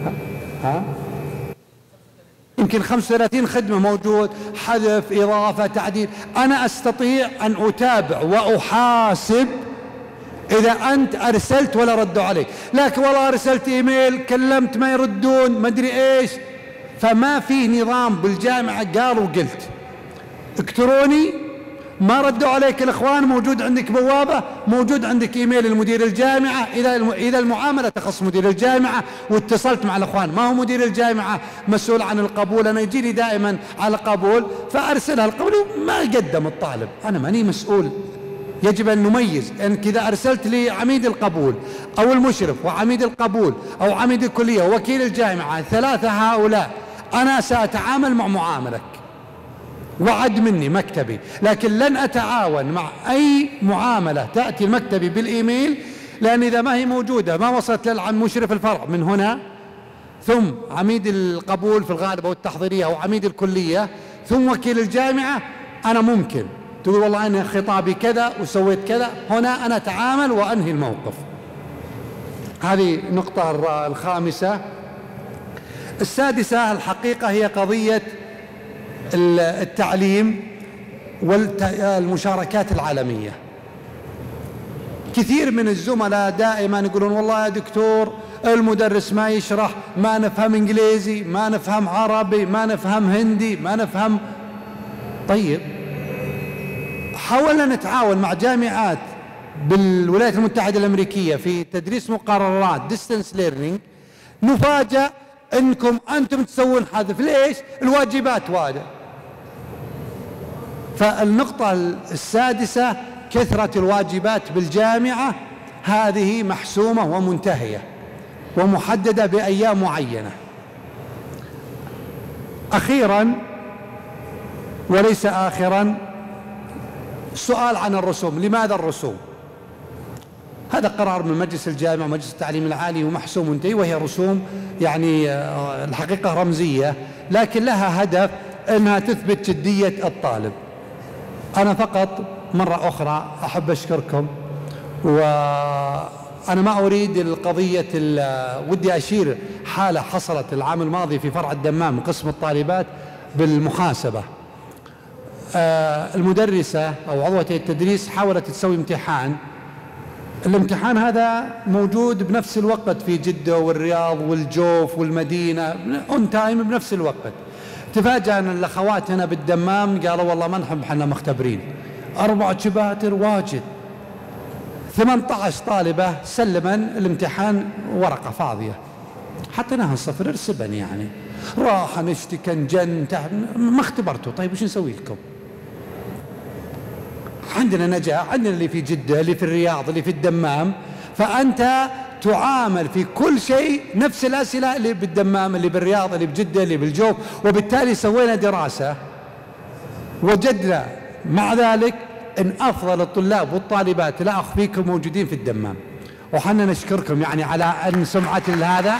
يمكن 35 خدمة موجود، حذف، إضافة، تعديل. أنا أستطيع أن أتابع وأحاسب إذا أنت أرسلت ولا ردوا عليك، لكن والله أرسلت إيميل كلمت ما يردون ما أدري إيش. فما فيه نظام بالجامعة قال وقلت. إلكتروني ما ردوا عليك الإخوان، موجود عندك بوابة، موجود عندك إيميل المدير الجامعة. إذا المعاملة تخص مدير الجامعة واتصلت مع الإخوان، ما هو مدير الجامعة مسؤول عن القبول، أنا يجيني دائما على القبول فأرسلها القبول ما يقدم الطالب، أنا ماني مسؤول. يجب أن نميز أنك إذا أرسلت لي عميد القبول أو المشرف وعميد القبول أو عميد الكلية ووكيل الجامعة، ثلاثة هؤلاء أنا سأتعامل مع معاملك، وعد مني مكتبي، لكن لن أتعاون مع أي معاملة تأتي مكتبي بالإيميل، لأن إذا ما هي موجودة ما وصلت عن مشرف الفرع من هنا، ثم عميد القبول في الغالب أو التحضيرية أو عميد الكلية، ثم وكيل الجامعة، أنا ممكن تقول والله أنا خطابي كذا وسويت كذا، هنا أنا أتعامل وأنهي الموقف. هذه النقطة الخامسة. السادسة الحقيقة هي قضية التعليم والمشاركات العالمية. كثير من الزملاء دائما يقولون والله يا دكتور المدرس ما يشرح، ما نفهم إنجليزي، ما نفهم عربي، ما نفهم هندي، ما نفهم. طيب حاولنا نتعاون مع جامعات بالولايات المتحدة الأمريكية في تدريس مقررات distance learning، نفاجأ أنكم أنتم تسوون حذف. ليش؟ الواجبات واجد. فالنقطة السادسة كثرة الواجبات بالجامعة، هذه محسومة ومنتهية ومحددة بأيام معينة. أخيرا وليس آخرا، سؤال عن الرسوم. لماذا الرسوم؟ هذا قرار من مجلس الجامعة ومجلس التعليم العالي ومحسوم منتهي، وهي رسوم يعني الحقيقة رمزية، لكن لها هدف أنها تثبت جدية الطالب. أنا فقط مرة أخرى أحب أشكركم، وأنا ما أريد القضية ودي أشير حالة حصلت العام الماضي في فرع الدمام قسم الطالبات بالمحاسبة. المدرسة أو عضوة التدريس حاولت تسوي امتحان، الامتحان هذا موجود بنفس الوقت في جدة والرياض والجوف والمدينة اون تايم بنفس الوقت. تفاجأ أن الأخوات هنا بالدمام قالوا والله ما نحب حنا مختبرين، 4 شباتر واجد، 18 طالبة سلما الامتحان ورقة فاضية، حطيناها صفر ارسبن يعني، راح نشتكي نجن ما اختبرتوا. طيب وش نسوي لكم؟ عندنا نجاح، عندنا اللي في جدة، اللي في الرياض، اللي في الدمام، فأنت تعامل في كل شيء نفس الأسئلة اللي بالدمام، اللي بالرياض، اللي بجدة، اللي بالجوف. وبالتالي سوينا دراسة وجدنا مع ذلك أن أفضل الطلاب والطالبات لا أخفيكم موجودين في الدمام، وحنا نشكركم يعني على أن سمعة هذا.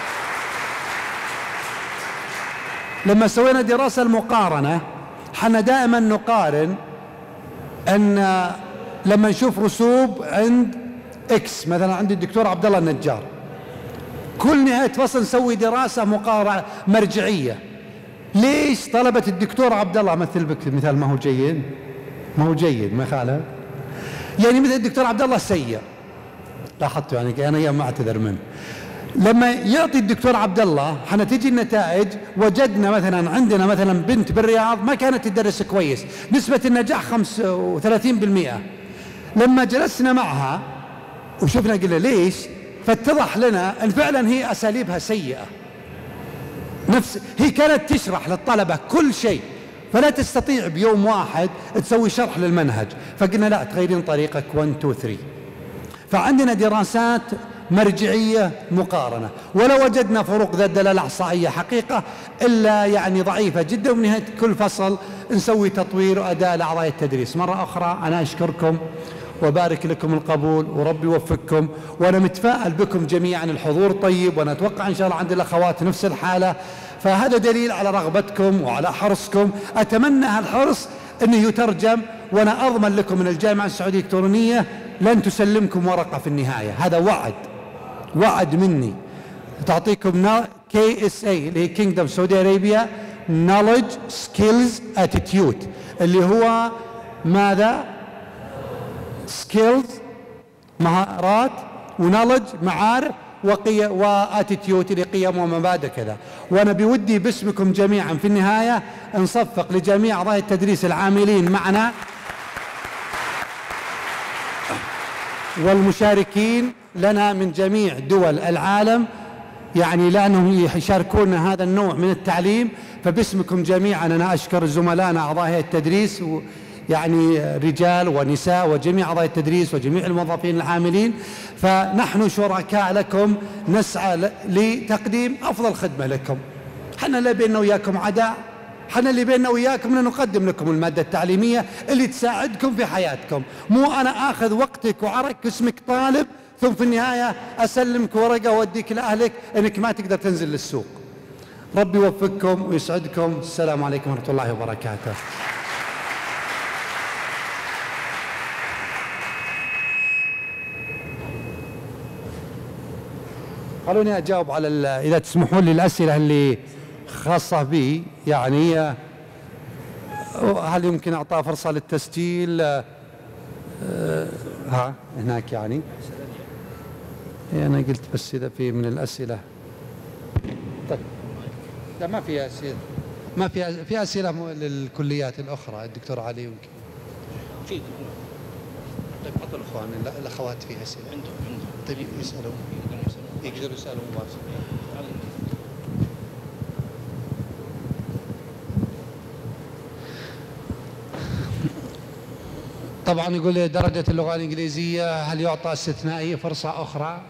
لما سوينا دراسة المقارنة حنا دائما نقارن أن لما نشوف رسوب عند إكس، مثلا عند الدكتور عبد الله النجار، كل نهاية فصل نسوي دراسة مقارنة مرجعية. ليش طلبة الدكتور عبد الله مثل بك مثال ما هو جيد، ما هو جيد ما يخالف، يعني مثل الدكتور عبد الله سيء، لاحظتوا يعني أنا ما أعتذر منه. لما يعطي الدكتور عبد الله حنا تجي النتائج، وجدنا مثلا عندنا مثلا بنت بالرياض ما كانت تدرس كويس، نسبة النجاح 35%. لما جلسنا معها وشفنا قلنا ليش، فاتضح لنا أن فعلا هي أساليبها سيئة، هي كانت تشرح للطلبة كل شيء، فلا تستطيع بيوم واحد تسوي شرح للمنهج، فقلنا لا تغيرين طريقك 1 2 3. فعندنا دراسات مرجعية مقارنة، ولا وجدنا فروق ذات دلالة إحصائية حقيقة إلا يعني ضعيفة جدا، ونهاية كل فصل نسوي تطوير وأداء لأعضاء التدريس. مرة أخرى أنا أشكركم وبارك لكم القبول وربي يوفقكم، وأنا متفائل بكم جميعا، الحضور طيب، وأنا أتوقع إن شاء الله عند الأخوات نفس الحالة. فهذا دليل على رغبتكم وعلى حرصكم. أتمنى هالحرص أنه يترجم، وأنا أضمن لكم من الجامعة السعودية الإلكترونية لن تسلمكم ورقة في النهاية، هذا وعد مني. تعطيكم KSA اللي هي Kingdom Saudi Arabia Knowledge Skills Attitude، اللي هو ماذا؟ Skills مهارات، ونولج معارف، واتيتيود اللي قيم ومبادئ كذا. وانا بودي باسمكم جميعا في النهايه نصفق لجميع اعضاء التدريس العاملين معنا والمشاركين لنا من جميع دول العالم، يعني لأنهم يشاركون هذا النوع من التعليم. فباسمكم جميعا أنا أشكر زملائنا أعضاء هيئة التدريس، يعني رجال ونساء وجميع أعضاء التدريس وجميع الموظفين العاملين. فنحن شركاء لكم، نسعى لتقديم أفضل خدمة لكم. حنا لا بيننا وياكم عداء، حنا اللي بيننا وياكم لنقدم لكم المادة التعليمية اللي تساعدكم في حياتكم. مو أنا آخذ وقتك وعرك اسمك طالب ثم في النهاية أسلمك ورقة وأوديك لأهلك إنك ما تقدر تنزل للسوق. ربي يوفقكم ويسعدكم. السلام عليكم ورحمة الله وبركاته. خلوني أجاوب على إذا تسمحون لي الأسئلة اللي خاصة بي. يعني هل يمكن أعطاء فرصة للتسجيل؟ ها هناك يعني أنا قلت بس إذا في من الأسئلة. طيب لا ما في أسئلة، ما في أسئلة للكليات الأخرى. الدكتور علي يمكن في. طيب عطوا الأخوان الأخوات في أسئلة عندهم. طيب يسألوا، يقدروا يسألوا مباشرة. طبعا يقول درجة اللغة الإنجليزية هل يعطى استثنائي فرصة أخرى؟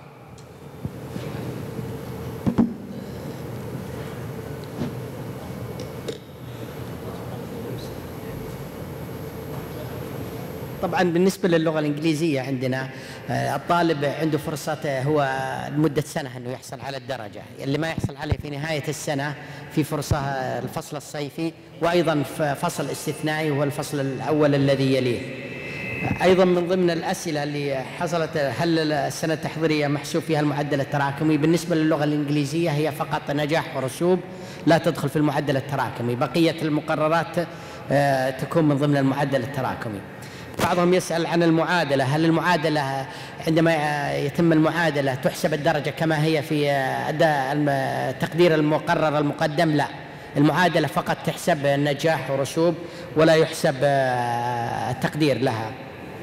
طبعا بالنسبة للغة الإنجليزية عندنا الطالب عنده فرصة هو لمدة سنة أنه يحصل على الدرجة. اللي ما يحصل عليه في نهاية السنة في فرصة الفصل الصيفي، وأيضا فصل استثنائي هو الفصل الأول الذي يليه. أيضا من ضمن الأسئلة اللي حصلت هل السنة التحضيرية محسوب فيها المعدل التراكمي؟ بالنسبة للغة الإنجليزية هي فقط نجاح ورسوب، لا تدخل في المعدل التراكمي. بقية المقررات تكون من ضمن المعدل التراكمي. بعضهم يسأل عن المعادلة، هل المعادلة عندما يتم المعادلة تحسب الدرجة كما هي في التقدير المقرر المقدم؟ لا، المعادلة فقط تحسب نجاح ورسوب ولا يحسب التقدير لها.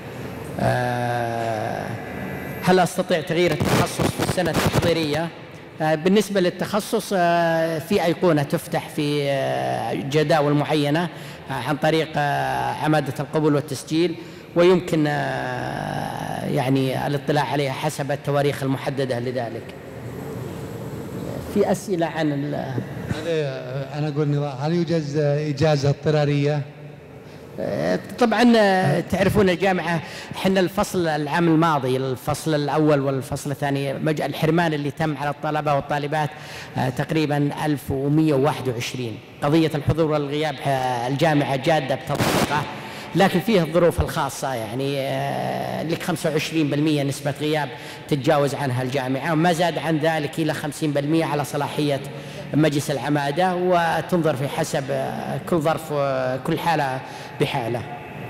هل أستطيع تغيير التخصص في السنة التحضيرية؟ بالنسبة للتخصص في أيقونة تفتح في جداول معينة عن طريق عمادة القبول والتسجيل، ويمكن يعني الاطلاع عليها حسب التواريخ المحددة لذلك. في أسئلة عن أنا أقول هل يوجد إجازة اضطرارية؟ طبعا تعرفون الجامعة حنا الفصل العام الماضي الفصل الأول والفصل الثاني الحرمان اللي تم على الطلبة والطالبات تقريبا 1121. قضية الحضور والغياب الجامعة جادة بتطبيقه، لكن فيه الظروف الخاصة، يعني لك 25% نسبة غياب تتجاوز عنها الجامعة، وما زاد عن ذلك إلى 50% على صلاحية مجلس العمادة، وتنظر في حسب كل ظرف كل حالة بحالة.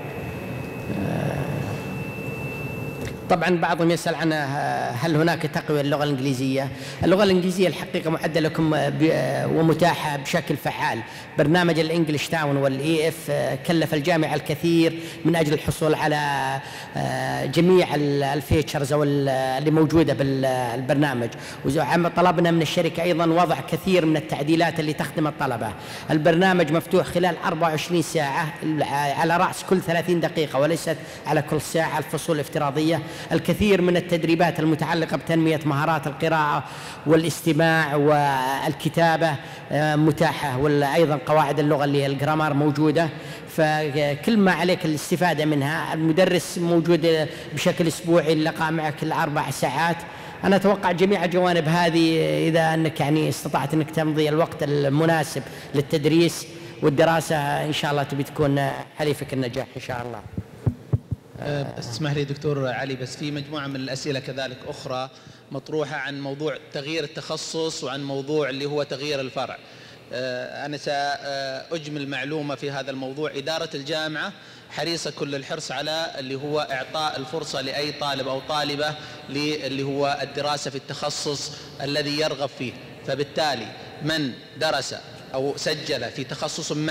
طبعا بعضهم يسأل عن هل هناك تقوية للغة الإنجليزية؟ اللغة الإنجليزية الحقيقة معدة لكم ومتاحة بشكل فعال. برنامج الإنجليش تاون والإي إف كلف الجامعة الكثير من أجل الحصول على جميع الفيتشرز اللي موجودة بالبرنامج، وطلبنا من الشركة أيضا وضع كثير من التعديلات اللي تخدم الطلبة. البرنامج مفتوح خلال 24 ساعة على رأس كل 30 دقيقة وليست على كل ساعة، الفصول الافتراضية. الكثير من التدريبات المتعلقة بتنمية مهارات القراءة والاستماع والكتابة متاحة، وأيضا قواعد اللغة اللي هي الجرامار موجودة، فكل ما عليك الاستفادة منها. المدرس موجود بشكل أسبوعي، اللقاء معك كل 4 ساعات. أنا أتوقع جميع الجوانب هذه إذا أنك يعني استطعت أنك تمضي الوقت المناسب للتدريس والدراسة إن شاء الله تبي تكون حليفك النجاح إن شاء الله. اسمح لي دكتور علي، بس في مجموعة من الأسئلة كذلك أخرى مطروحة عن موضوع تغيير التخصص وعن موضوع اللي هو تغيير الفرع. أنا سأجمل معلومة في هذا الموضوع. إدارة الجامعة حريصة كل الحرص على اللي هو إعطاء الفرصة لأي طالب أو طالبة اللي هو الدراسة في التخصص الذي يرغب فيه. فبالتالي من درس أو سجل في تخصص ما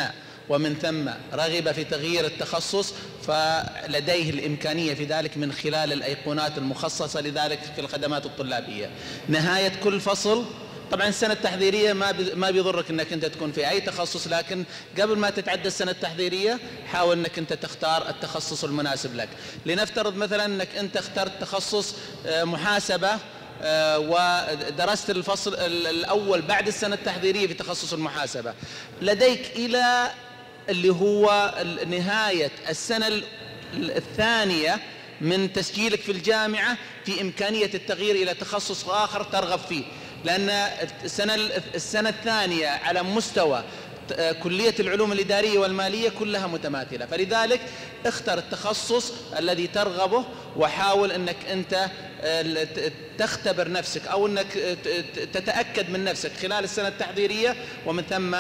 ومن ثم رغب في تغيير التخصص فلديه الإمكانية في ذلك من خلال الأيقونات المخصصة لذلك في الخدمات الطلابية. نهاية كل فصل، طبعا السنة التحضيرية ما بيضرك انك انت تكون في اي تخصص، لكن قبل ما تتعدى السنة التحضيرية حاول انك انت تختار التخصص المناسب لك. لنفترض مثلا انك انت اخترت تخصص محاسبة ودرست الفصل الأول بعد السنة التحضيرية في تخصص المحاسبة، لديك إلى اللي هو نهاية السنة الثانية من تسجيلك في الجامعة في إمكانية التغيير إلى تخصص آخر ترغب فيه، لأن السنة الثانية على مستوى كلية العلوم الإدارية والمالية كلها متماثلة، فلذلك اختر التخصص الذي ترغبه وحاول أنك أنت تختبر نفسك أو أنك تتأكد من نفسك خلال السنة التحضيرية، ومن ثم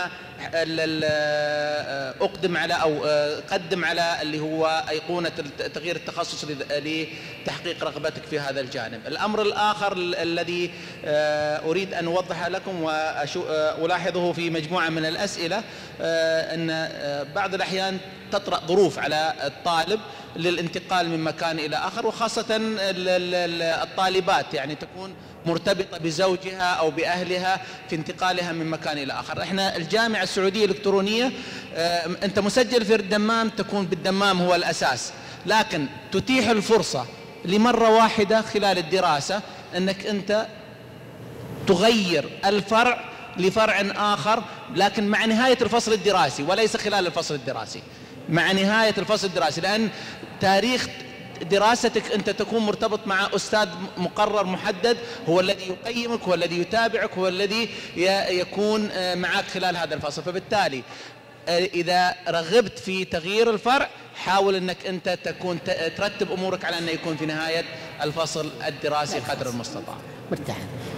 أقدم على أو قدم على اللي هو أيقونة تغيير التخصص لتحقيق رغبتك في هذا الجانب. الأمر الآخر الذي أريد أن أوضحه لكم وألاحظه في مجموعة من الأسئلة أن بعض الأحيان تطرأ ظروف على الطالب للانتقال من مكان إلى آخر، وخاصة الطالبات يعني تكون مرتبطة بزوجها أو بأهلها في انتقالها من مكان إلى آخر. إحنا الجامعة السعودية الإلكترونية أنت مسجل في الدمام، تكون بالدمام هو الأساس، لكن تتيح الفرصة لمرة واحدة خلال الدراسة أنك أنت تغير الفرع لفرع آخر، لكن مع نهاية الفصل الدراسي وليس خلال الفصل الدراسي، مع نهاية الفصل الدراسي، لأن تاريخ دراستك أنت تكون مرتبط مع أستاذ مقرر محدد هو الذي يقيمك، هو الذي يتابعك، هو الذي يكون معك خلال هذا الفصل. فبالتالي إذا رغبت في تغيير الفرع حاول أنك أنت تكون ترتب أمورك على أنه يكون في نهاية الفصل الدراسي قدر المستطاع. مرتاح.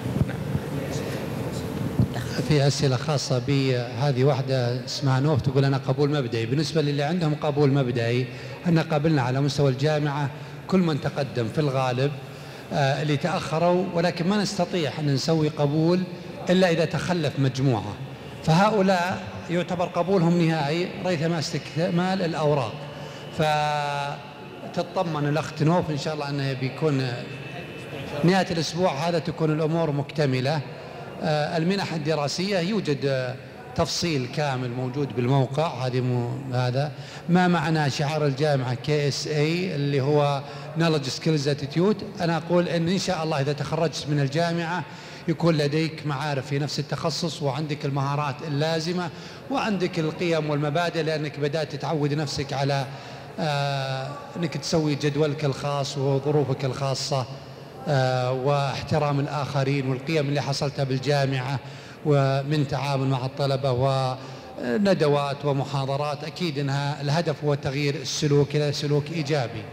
في أسئلة خاصة بي، هذه واحدة اسمها نوف تقول أنا قبول مبدئي. بالنسبة للي عندهم قبول مبدئي، أن قابلنا على مستوى الجامعة كل من تقدم في الغالب اللي تأخروا، ولكن ما نستطيع أن نسوي قبول إلا إذا تخلف مجموعة، فهؤلاء يعتبر قبولهم نهائي ريثما استكمال الأوراق. فتطمن الأخت نوف إن شاء الله أنه بيكون نهاية الأسبوع هذا تكون الأمور مكتملة. المنح الدراسية يوجد تفصيل كامل موجود بالموقع، هذا ما معنى شعار الجامعة KSA اللي هو Knowledge Skills Attitude. أنا أقول إن شاء الله إذا تخرجت من الجامعة يكون لديك معارف في نفس التخصص، وعندك المهارات اللازمة، وعندك القيم والمبادئ، لأنك بدأت تتعود نفسك على أنك تسوي جدولك الخاص وظروفك الخاصة واحترام الآخرين، والقيم اللي حصلتها بالجامعة ومن تعامل مع الطلبة وندوات ومحاضرات. أكيد أنها الهدف هو تغيير السلوك إلى سلوك إيجابي.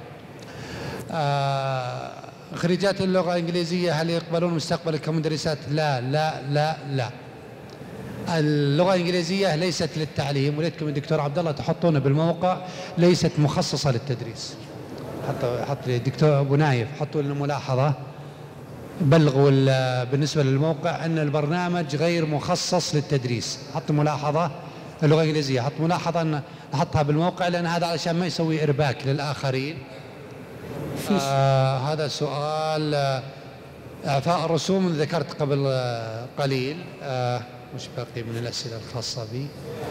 خريجات اللغة الإنجليزية هل يقبلون مستقبلا كمدرسات؟ لا لا لا لا. اللغة الإنجليزية ليست للتعليم، وليتكم الدكتور عبد الله تحطونه بالموقع، ليست مخصصة للتدريس. حط لي الدكتور أبو نايف، حطوا لنا ملاحظة، بلغوا بالنسبة للموقع أن البرنامج غير مخصص للتدريس. حط ملاحظة اللغة الإنجليزية، حط ملاحظة أن نحطها بالموقع، لأن هذا علشان ما يسوي إرباك للآخرين. هذا سؤال إعفاء الرسوم ذكرت قبل قليل. مش باقي من الأسئلة الخاصة بي.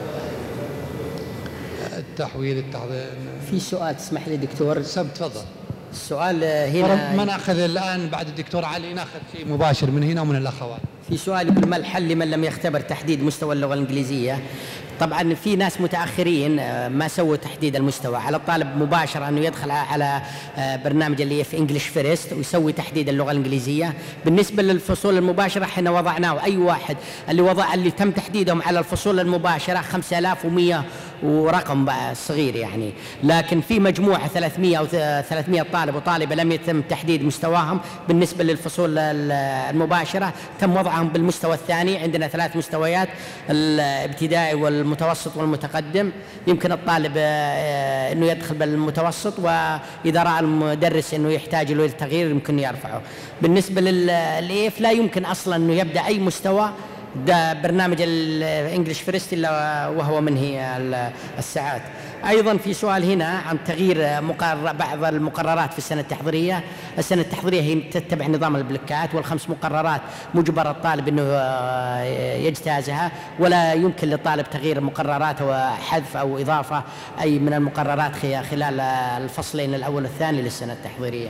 التحويل التحضير. في سؤال تسمح لي دكتور؟ تفضل. السؤال هنا ما ناخذ الآن بعد الدكتور علي، ناخذ شيء مباشر من هنا ومن الأخوات. في سؤال يقول ما الحل لمن لم يختبر تحديد مستوى اللغة الإنجليزية؟ طبعا في ناس متأخرين ما سووا تحديد المستوى، على الطالب مباشرة أنه يدخل على برنامج اللي في إنجليش فيرست ويسوي تحديد اللغة الإنجليزية. بالنسبة للفصول المباشرة احنا وضعناه، أي واحد اللي تم تحديدهم على الفصول المباشرة 5100 ورقم صغير يعني، لكن في مجموعة 300 أو 300 طالب وطالبة لم يتم تحديد مستواهم. بالنسبة للفصول المباشرة تم وضعهم بالمستوى الثاني، عندنا 3 مستويات، الابتدائي والمتوسط والمتقدم. يمكن الطالب أنه يدخل بالمتوسط، وإذا رأى المدرس أنه يحتاج له التغيير يمكن يرفعه. بالنسبة للإيف لا يمكن أصلا أنه يبدأ أي مستوى برنامج الانجليش فيرست الا وهو منهي الساعات. ايضا في سؤال هنا عن تغيير بعض المقررات في السنه التحضيريه. السنه التحضيريه هي تتبع نظام البلوكات، والخمس مقررات مجبر الطالب انه يجتازها، ولا يمكن للطالب تغيير مقررات وحذف او اضافه اي من المقررات خلال الفصلين الاول والثاني للسنه التحضيريه.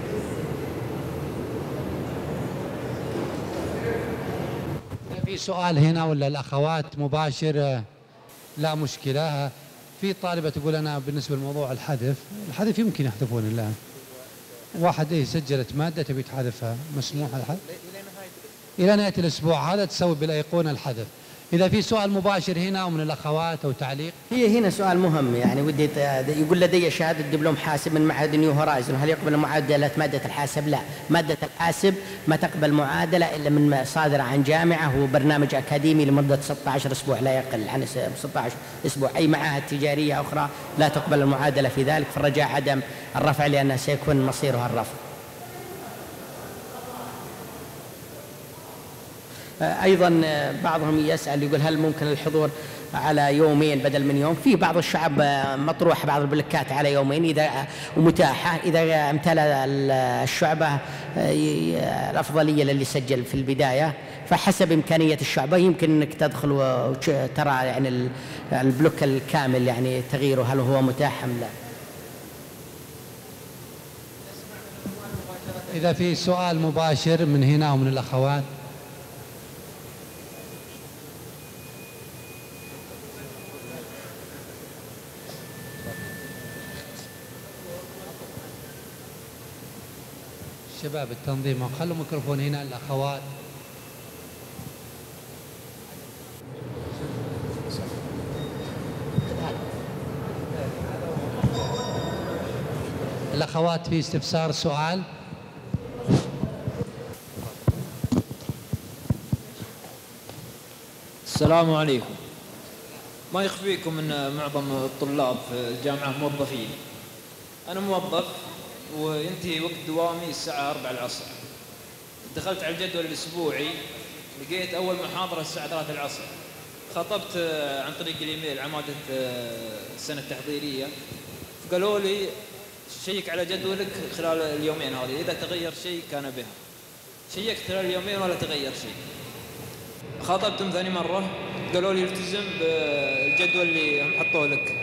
في سؤال هنا ولا الأخوات مباشر؟ لا مشكلة. في طالبة تقول أنا بالنسبة لموضوع الحذف يمكن يحذفون الآن. واحد سجلت مادة تبي تحذفها، مسموح الحذف إلى نهاية الأسبوع هذا، تسوي بالأيقونة الحذف. إذا في سؤال مباشر هنا ومن الأخوات أو تعليق. هي هنا سؤال مهم، يعني ودي يقول لدي شهادة دبلوم حاسب من معهد نيو هورايزن، هل يقبل معادلة مادة الحاسب؟ لا، مادة الحاسب ما تقبل معادلة إلا من صادرة عن جامعة وبرنامج أكاديمي لمدة 16 أسبوع لا يقل عن 16 أسبوع. أي معاهد تجارية أخرى لا تقبل المعادلة في ذلك، فالرجاء عدم الرفع لأنه سيكون مصيرها الرفع. أيضا بعضهم يسأل يقول هل ممكن الحضور على يومين بدل من يوم؟ في بعض الشعب مطروح بعض البلوكات على يومين إذا متاحة، إذا امتلأ الشعبة الأفضلية للي سجل في البداية، فحسب إمكانية الشعبة يمكن أنك تدخل وترى يعني البلوك الكامل يعني تغييره هل هو متاح أم لا. إذا في سؤال مباشر من هنا ومن الأخوات. شباب التنظيم خلوا ميكروفون هنا الأخوات. الأخوات في استفسار سؤال. السلام عليكم. ما يخفيكم أن معظم الطلاب في الجامعة موظفين. أنا موظف وينتهي وقت دوامي الساعة 4 العصر. دخلت على الجدول الأسبوعي لقيت أول محاضرة الساعة 3 العصر. خطبت عن طريق الإيميل عمادة السنة التحضيرية، قالوا لي شيك على جدولك خلال اليومين هذه، إذا تغير شيء كان بها. شيكت خلال اليومين ولا تغير شيء. خاطبتهم ثاني مرة قالوا لي التزم بالجدول اللي هم حطوه لك.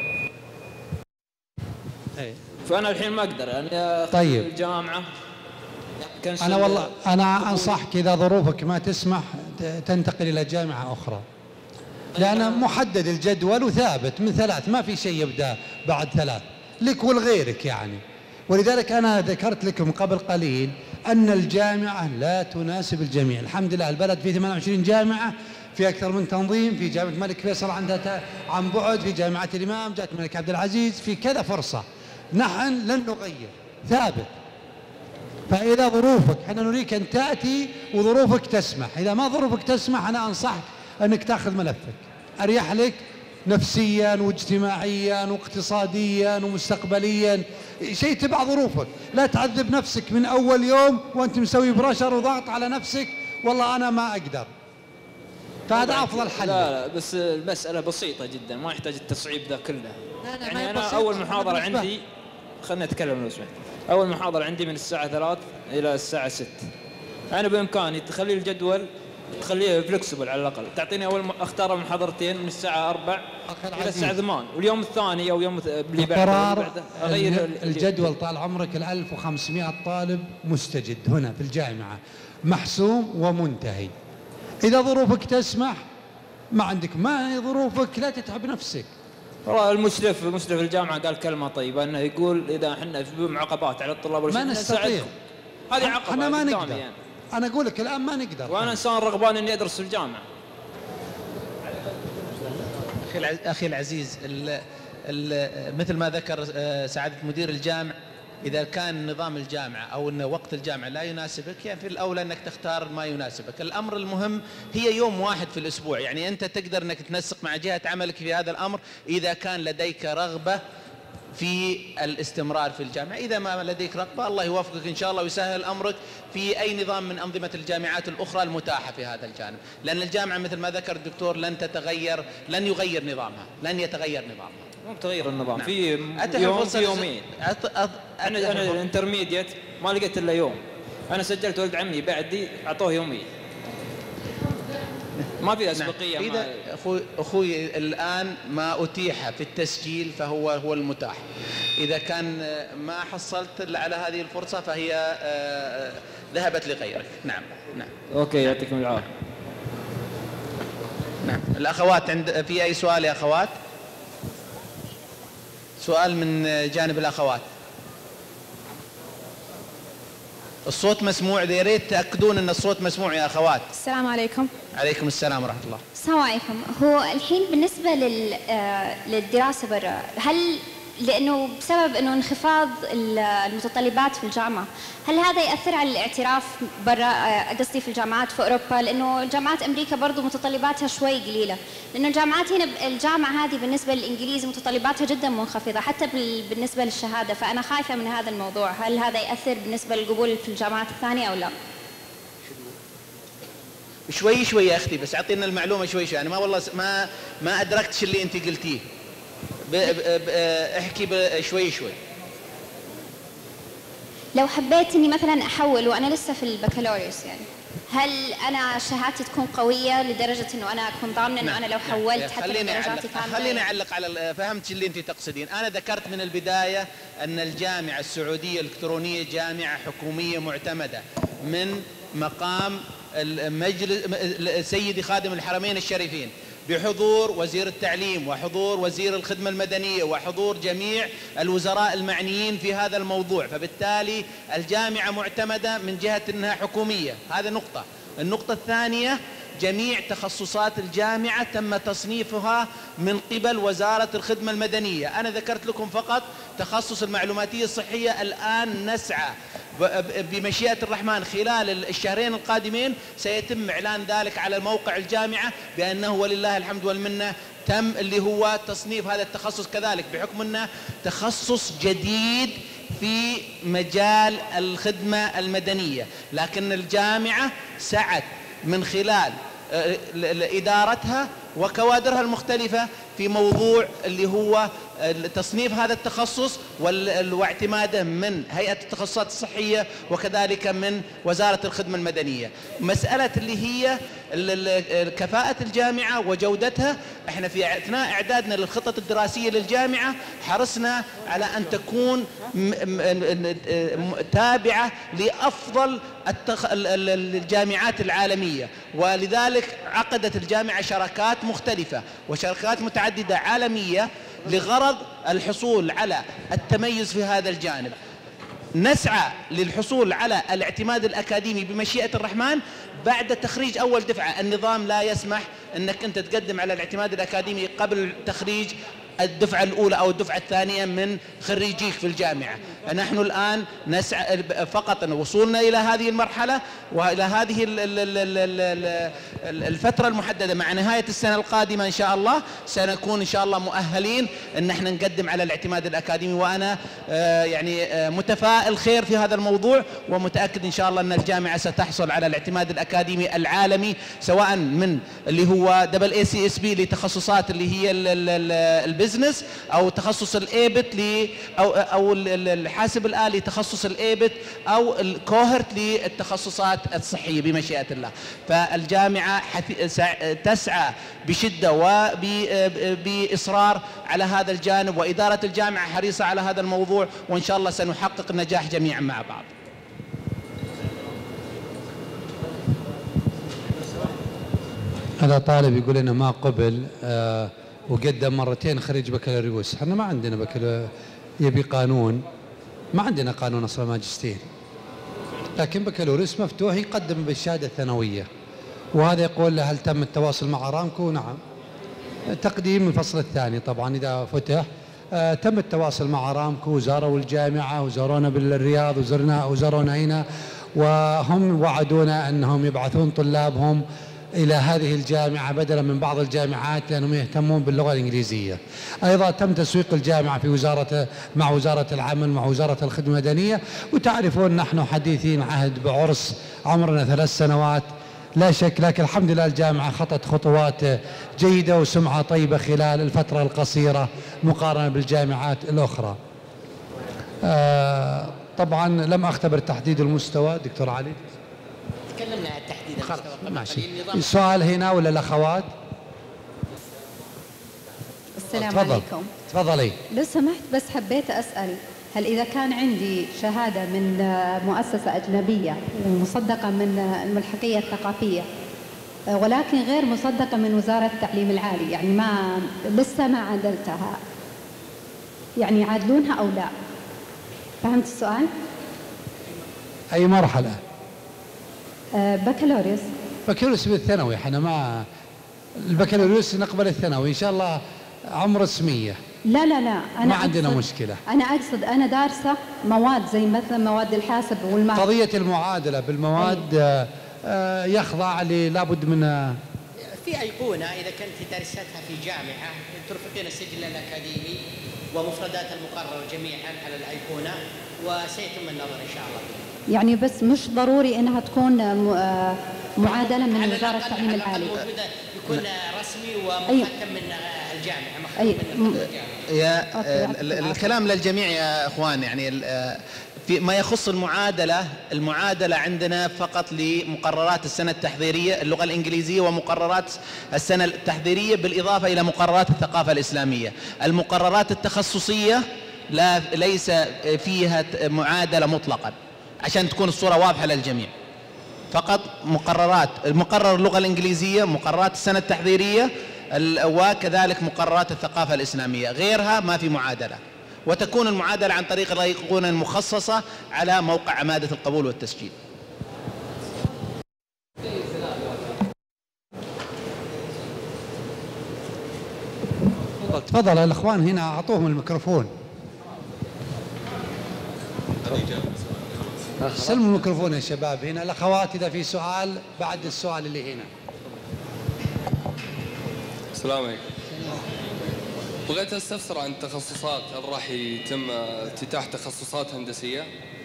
فأنا الحين ما أقدر يعني طيب. الجامعة أنا والله أنا أنصحك إذا ظروفك ما تسمح تنتقل إلى جامعة أخرى، لأن محدد الجدول وثابت من 3، ما في شيء يبدأ بعد 3 لك ولغيرك يعني. ولذلك أنا ذكرت لكم قبل قليل أن الجامعة لا تناسب الجميع. الحمد لله البلد فيه 28 جامعة، في أكثر من تنظيم، في جامعة الملك فيصل عندها عن بعد، في جامعة الإمام، جامعة الملك عبد العزيز، في كذا فرصة. نحن لن نغير، ثابت. فإذا ظروفك احنا نريك أن تأتي وظروفك تسمح، إذا ما ظروفك تسمح أنا أنصحك أنك تأخذ ملفك، أريح لك نفسيا واجتماعيا واقتصاديا ومستقبليا، شيء تبع ظروفك. لا تعذب نفسك من أول يوم وأنت مسوي برشر وضغط على نفسك والله أنا ما أقدر. فهذا أفضل حل. لا بس المسألة بسيطة جدا، ما يحتاج التصعيب ذا كله. يعني أنا أول محاضرة عندي، خلنا نتكلم لو سمحت. أول محاضرة عندي من الساعة 3 إلى الساعة 6. أنا بإمكاني تخلي الجدول تخليه فلكسبل على الأقل، تعطيني أختار محاضرتين من الساعة 4 إلى الساعة 8، واليوم الثاني أو يوم اللي بعده أغير الجدول. طال عمرك 1500 طالب مستجد هنا في الجامعة، محسوم ومنتهي. إذا ظروفك تسمح ما عندك، ما ظروفك لا تتعب نفسك. والله المشرف الجامعة قال كلمة طيبة، أنه يقول إذا احنا في معاقبات على الطلاب ما نستطيع، هذه عقبة احنا ما نقدر يعني. أنا أقول لك الآن ما نقدر، وأنا إنسان رغبان إني أدرس في الجامعة. أخي العزيز، مثل ما ذكر سعادة مدير الجامعة، إذا كان نظام الجامعة أو أن وقت الجامعة لا يناسبك، يعني في الأولى أنك تختار ما يناسبك. الأمر المهم هي يوم واحد في الأسبوع، يعني أنت تقدر أنك تنسق مع جهة عملك في هذا الأمر إذا كان لديك رغبة في الاستمرار في الجامعة. إذا ما لديك رغبة الله يوفقك إن شاء الله ويسهل أمرك في أي نظام من أنظمة الجامعات الأخرى المتاحة في هذا الجانب، لأن الجامعة مثل ما ذكر الدكتور لن تتغير، لن يغير نظامها، لن يتغير نظامها. مو تغير النظام. نعم. في يوم في يومين. أنا الانترميديت ما لقيت إلا يوم. أنا سجلت ولد عمي بعدي أعطوه يومي. ما في أسبقية. نعم. إذا أخوي الآن ما أتيح في التسجيل فهو المتاح. إذا كان ما حصلت على هذه الفرصة فهي ذهبت لغيرك. نعم. نعم. أوكي، يعطيكم العافية. نعم. الأخوات في أي سؤال يا أخوات؟ سؤال من جانب الأخوات. الصوت مسموع، يا ريت تأكدون أن الصوت مسموع يا أخوات. السلام عليكم. عليكم السلام ورحمة الله. السلام عليكم. هو الحين بالنسبة للدراسة برا، هل لأنه بسبب أنه انخفاض المتطلبات في الجامعة، هل هذا يأثر على الاعتراف برا، قصدي في الجامعات في أوروبا؟ لأنه جامعات أمريكا برضو متطلباتها شوي قليلة، لأنه الجامعات هنا الجامعة هذه بالنسبة للإنجليزي متطلباتها جدا منخفضة حتى بالنسبة للشهادة، فأنا خايفة من هذا الموضوع. هل هذا يأثر بالنسبة للقبول في الجامعات الثانية أو لا؟ شوي شوي يا أختي، بس أعطينا المعلومة شوي شوي. أنا والله ما أدركتش اللي أنت قلتيه. احكي شوي شوي. لو حبيت اني مثلا احول وانا لسه في البكالوريوس، يعني هل انا شهادتي تكون قويه لدرجه انه انا اكون ضامنه انه انا لو حولت حتى درجاتي كامله؟ خليني اعلق على فهمت اللي انت تقصدين. انا ذكرت من البدايه ان الجامعه السعوديه الالكترونيه جامعه حكوميه معتمده من مقام المجلس سيدي خادم الحرمين الشريفين، بحضور وزير التعليم وحضور وزير الخدمة المدنية وحضور جميع الوزراء المعنيين في هذا الموضوع، فبالتالي الجامعة معتمدة من جهة أنها حكومية. هذا نقطة. النقطة الثانية، جميع تخصصات الجامعة تم تصنيفها من قبل وزارة الخدمة المدنية. أنا ذكرت لكم فقط تخصص المعلوماتية الصحية. الآن نسعى بمشيئة الرحمن خلال الشهرين القادمين سيتم إعلان ذلك على موقع الجامعة بأنه ولله الحمد والمنة تم اللي هو تصنيف هذا التخصص كذلك، بحكم أنه تخصص جديد في مجال الخدمة المدنية. لكن الجامعة سعت من خلال إدارتها وكوادرها المختلفة في موضوع اللي هو تصنيف هذا التخصص واعتماده من هيئة التخصصات الصحية وكذلك من وزارة الخدمة المدنية. مسألة اللي هي كفاءة الجامعة وجودتها، احنا في اثناء اعدادنا للخطط الدراسية للجامعة حرصنا على ان تكون تابعة لافضل الجامعات العالمية، ولذلك عقدت الجامعة شراكات مختلفة وشراكات متعددة عالمية لغرض الحصول على التميز في هذا الجانب. نسعى للحصول على الاعتماد الأكاديمي بمشيئة الرحمن بعد تخريج أول دفعة. النظام لا يسمح أنك أنت تقدم على الاعتماد الأكاديمي قبل تخريج الدفعة الأولى أو الدفعة الثانية من خريجيك في الجامعة. نحن الآن نسعى فقط أن وصولنا إلى هذه المرحلة وإلى هذه الفترة المحددة مع نهاية السنة القادمة إن شاء الله سنكون إن شاء الله مؤهلين أن احنا نقدم على الاعتماد الأكاديمي. وأنا يعني متفائل خير في هذا الموضوع ومتأكد إن شاء الله أن الجامعة ستحصل على الاعتماد الأكاديمي العالمي، سواء من اللي هو ACSB لتخصصات اللي هي البزنس أو تخصص الإيبت أو الحاسب الآلي تخصص الإيبت أو الكوهرت للتخصصات الصحية بمشيئة الله. فالجامعة تسعى بشدة وبإصرار على هذا الجانب، وإدارة الجامعة حريصة على هذا الموضوع، وإن شاء الله سنحقق النجاح جميعا مع بعض. هذا طالب يقول لنا ما قبل وقدم مرتين خريج بكالوريوس. احنا ما عندنا بكالوريوس، يبي قانون، ما عندنا قانون اصلا ماجستير، لكن بكالوريوس مفتوح يقدم بالشهاده الثانويه. وهذا يقول له هل تم التواصل مع ارامكو؟ نعم، تقديم الفصل الثاني طبعا اذا فتح. تم التواصل مع ارامكو وزاروا الجامعه وزارونا بالرياض وزارونا هنا، وهم وعدونا انهم يبعثون طلابهم إلى هذه الجامعة بدلا من بعض الجامعات لأنهم يهتمون باللغة الإنجليزية. أيضا تم تسويق الجامعة مع وزارة العمل مع وزارة الخدمة المدنية، وتعرفون نحن حديثين عهد بعرس عمرنا 3 سنوات لا شك، لكن الحمد لله الجامعة خطت خطوات جيدة وسمعة طيبة خلال الفترة القصيرة مقارنة بالجامعات الأخرى. طبعا لم أختبر تحديد المستوى دكتور علي. تكلمنا عن تحديد المستوى. ماشي. السؤال هنا ولا الأخوات؟ السلام عليكم. تفضلي. لو سمحت بس حبيت أسأل، هل إذا كان عندي شهادة من مؤسسة أجنبية ومصدقة من الملحقية الثقافية ولكن غير مصدقة من وزارة التعليم العالي، يعني لسه ما عدلتها، يعني يعادلونها أو لا؟ فهمت السؤال؟ أي مرحلة؟ بكالوريوس. بكالوريوس بالثانوي، احنا البكالوريوس نقبل الثانوي إن شاء الله عمر اسمية. لا أنا ما عندنا مشكلة. أنا أقصد أنا دارسة مواد زي مثلا مواد الحاسب والماث. قضية المعادلة بالمواد يخضع لابد من في أيقونة إذا كنت دارستها في جامعة ترفقين السجل الأكاديمي ومفردات المقرر جميعا على الأيقونة وسيتم النظر إن شاء الله. يعني بس مش ضروري انها تكون معادله من وزاره التعليم العالي، يكون رسمي ومختم من الجامعه. الكلام للجميع يا اخوان، يعني في ما يخص المعادله عندنا فقط لمقررات السنه التحضيريه اللغه الانجليزيه ومقررات السنه التحضيريه بالاضافه الى مقررات الثقافه الاسلاميه. المقررات التخصصيه ليس فيها معادله مطلقا، عشان تكون الصورة واضحة للجميع. فقط مقرر اللغة الإنجليزية، مقررات السنة التحضيرية، وكذلك مقررات الثقافة الإسلامية. غيرها ما في معادلة، وتكون المعادلة عن طريق الأيقونة المخصصة على موقع عمادة القبول والتسجيل. تفضل الأخوان هنا، أعطوهم الميكروفون. سلموا الميكروفون يا شباب هنا. الأخوات إذا في سؤال بعد السؤال اللي هنا. السلام عليكم. بغيت استفسر عن التخصصات، هل راح يتم افتتاح تخصصات هندسية؟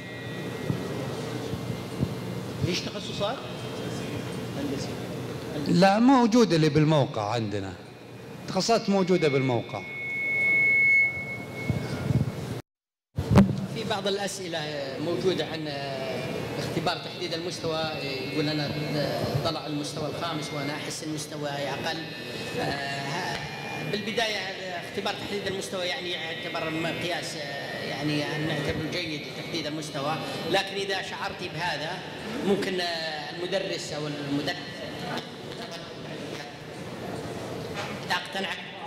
ليش تخصصات؟ هندسية. لا موجودة اللي بالموقع عندنا، تخصصات موجودة بالموقع. في بعض الأسئلة موجودة عن اختبار تحديد المستوى، يقول أنا طلع المستوى الخامس وأنا أحس المستوى أقل. بالبداية اختبار تحديد المستوى يعني يعتبر مقياس، يعني نعتبره جيد لتحديد المستوى، لكن إذا شعرتي بهذا ممكن المدرس أو المدرس تقتنع.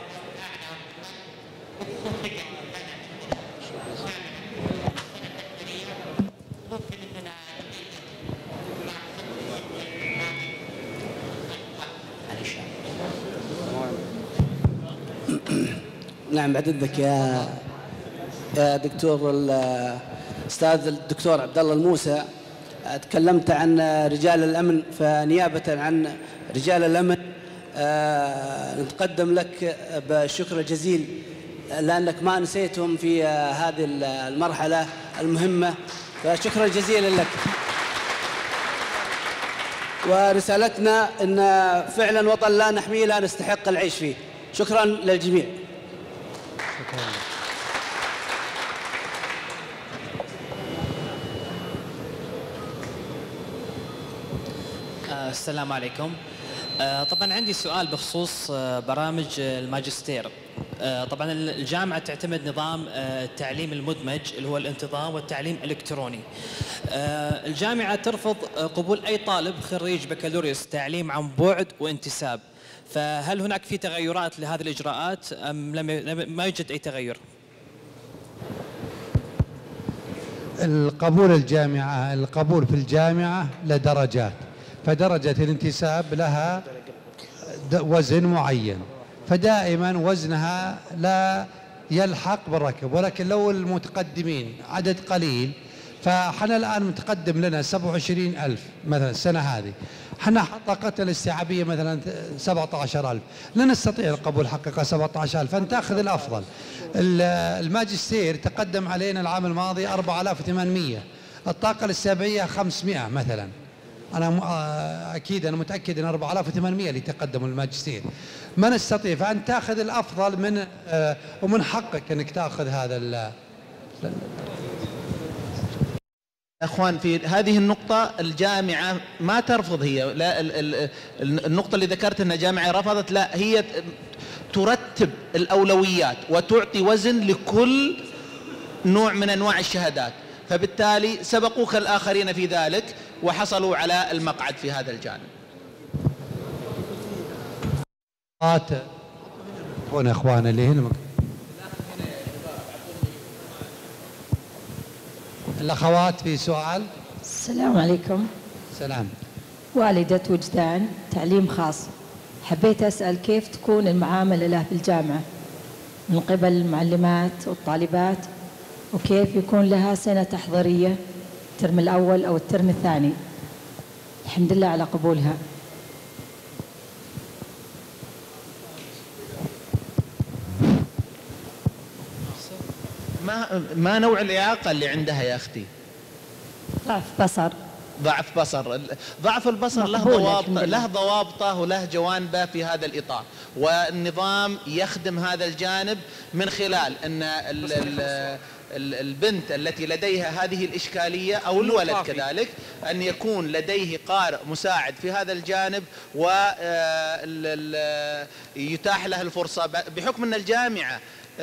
نعم بعد اذنك يا دكتور الاستاذ الدكتور عبد الله الموسى، تكلمت عن رجال الامن، فنيابه عن رجال الامن نتقدم لك بالشكر الجزيل لانك ما نسيتهم في هذه المرحله المهمه، فشكرا جزيلا لك. ورسالتنا ان فعلا وطن لا نحميه لا نستحق العيش فيه. شكرا للجميع. السلام عليكم. طبعا عندي سؤال بخصوص برامج الماجستير. طبعا الجامعة تعتمد نظام التعليم المدمج اللي هو الانتظام والتعليم الإلكتروني. الجامعة ترفض قبول أي طالب خريج بكالوريوس تعليم عن بعد وانتساب، فهل هناك في تغيرات لهذه الإجراءات أم ما يوجد أي تغير؟ القبول في الجامعة لدرجات، فدرجة الانتساب لها وزن معين، فدائما وزنها لا يلحق بالركب، ولكن لو المتقدمين عدد قليل، فحنا الآن متقدم لنا 27,000 مثلا السنة هذه، احنا طاقتنا الاستيعابية مثلا 17,000، لا نستطيع القبول حقيقة 17,000، فأنت تأخذ الأفضل. الماجستير تقدم علينا العام الماضي 4,800، الطاقة الاستيعابية 500 مثلا. أنا متأكد أن 4,800 اللي تقدموا الماجستير، ما نستطيع، فأنت تأخذ الأفضل من ومن حقك أنك تأخذ هذا. أخوان، في هذه النقطة الجامعة ما ترفض، هي لا النقطة اللي ذكرت أن الجامعة رفضت، لا، هي ترتب الأولويات وتعطي وزن لكل نوع من أنواع الشهادات، فبالتالي سبقوك الآخرين في ذلك وحصلوا على المقعد في هذا الجانب. هنا أخوانا اللي هنا الأخوات في سؤال. السلام عليكم. سلام. والدة وجدان، تعليم خاص. حبيت أسأل كيف تكون المعاملة له بالجامعة من قبل المعلمات والطالبات، وكيف يكون لها سنة تحضيرية الترم الأول أو الترم الثاني. الحمد لله على قبولها. ما نوع الإعاقة اللي عندها يا أختي؟ ضعف بصر. ضعف بصر. ضعف البصر له ضوابطه وله جوانبه في هذا الإطار، والنظام يخدم هذا الجانب من خلال أن البنت التي لديها هذه الإشكالية أو الولد كذلك أن يكون لديه قارئ مساعد في هذا الجانب، ويتاح له الفرصة بحكم أن الجامعة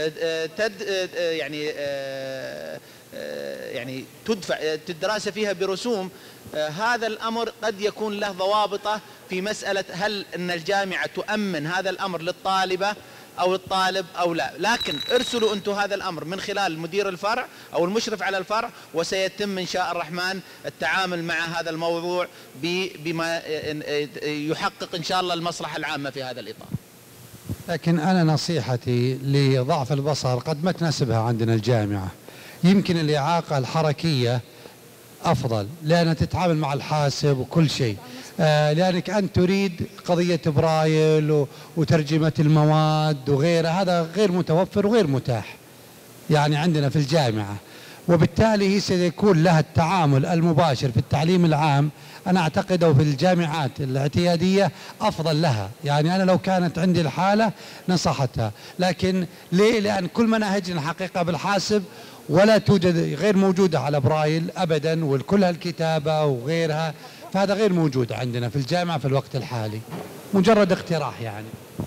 يعني تدفع الدراسة فيها برسوم. هذا الأمر قد يكون له ضوابطه في مسألة هل أن الجامعة تؤمن هذا الأمر للطالبة أو الطالب أو لا، لكن ارسلوا أنتم هذا الأمر من خلال مدير الفرع أو المشرف على الفرع، وسيتم إن شاء الرحمن التعامل مع هذا الموضوع بما يحقق إن شاء الله المصلحة العامة في هذا الإطار. لكن أنا نصيحتي لضعف البصر قد ما تناسبها عندنا الجامعة، يمكن الإعاقة الحركية أفضل لأنها تتعامل مع الحاسب وكل شيء، لأنك أنت تريد قضية برايل وترجمة المواد وغيرها، هذا غير متوفر وغير متاح يعني عندنا في الجامعة، وبالتالي هي سيكون لها التعامل المباشر في التعليم العام. أنا أعتقد في الجامعات الاعتيادية أفضل لها، يعني أنا لو كانت عندي الحالة نصحتها، لكن ليه؟ لأن كل مناهجنا حقيقة بالحاسب ولا توجد، غير موجودة على برايل أبدا، وكل هالكتابة وغيرها، فهذا غير موجود عندنا في الجامعة في الوقت الحالي، مجرد اقتراح يعني.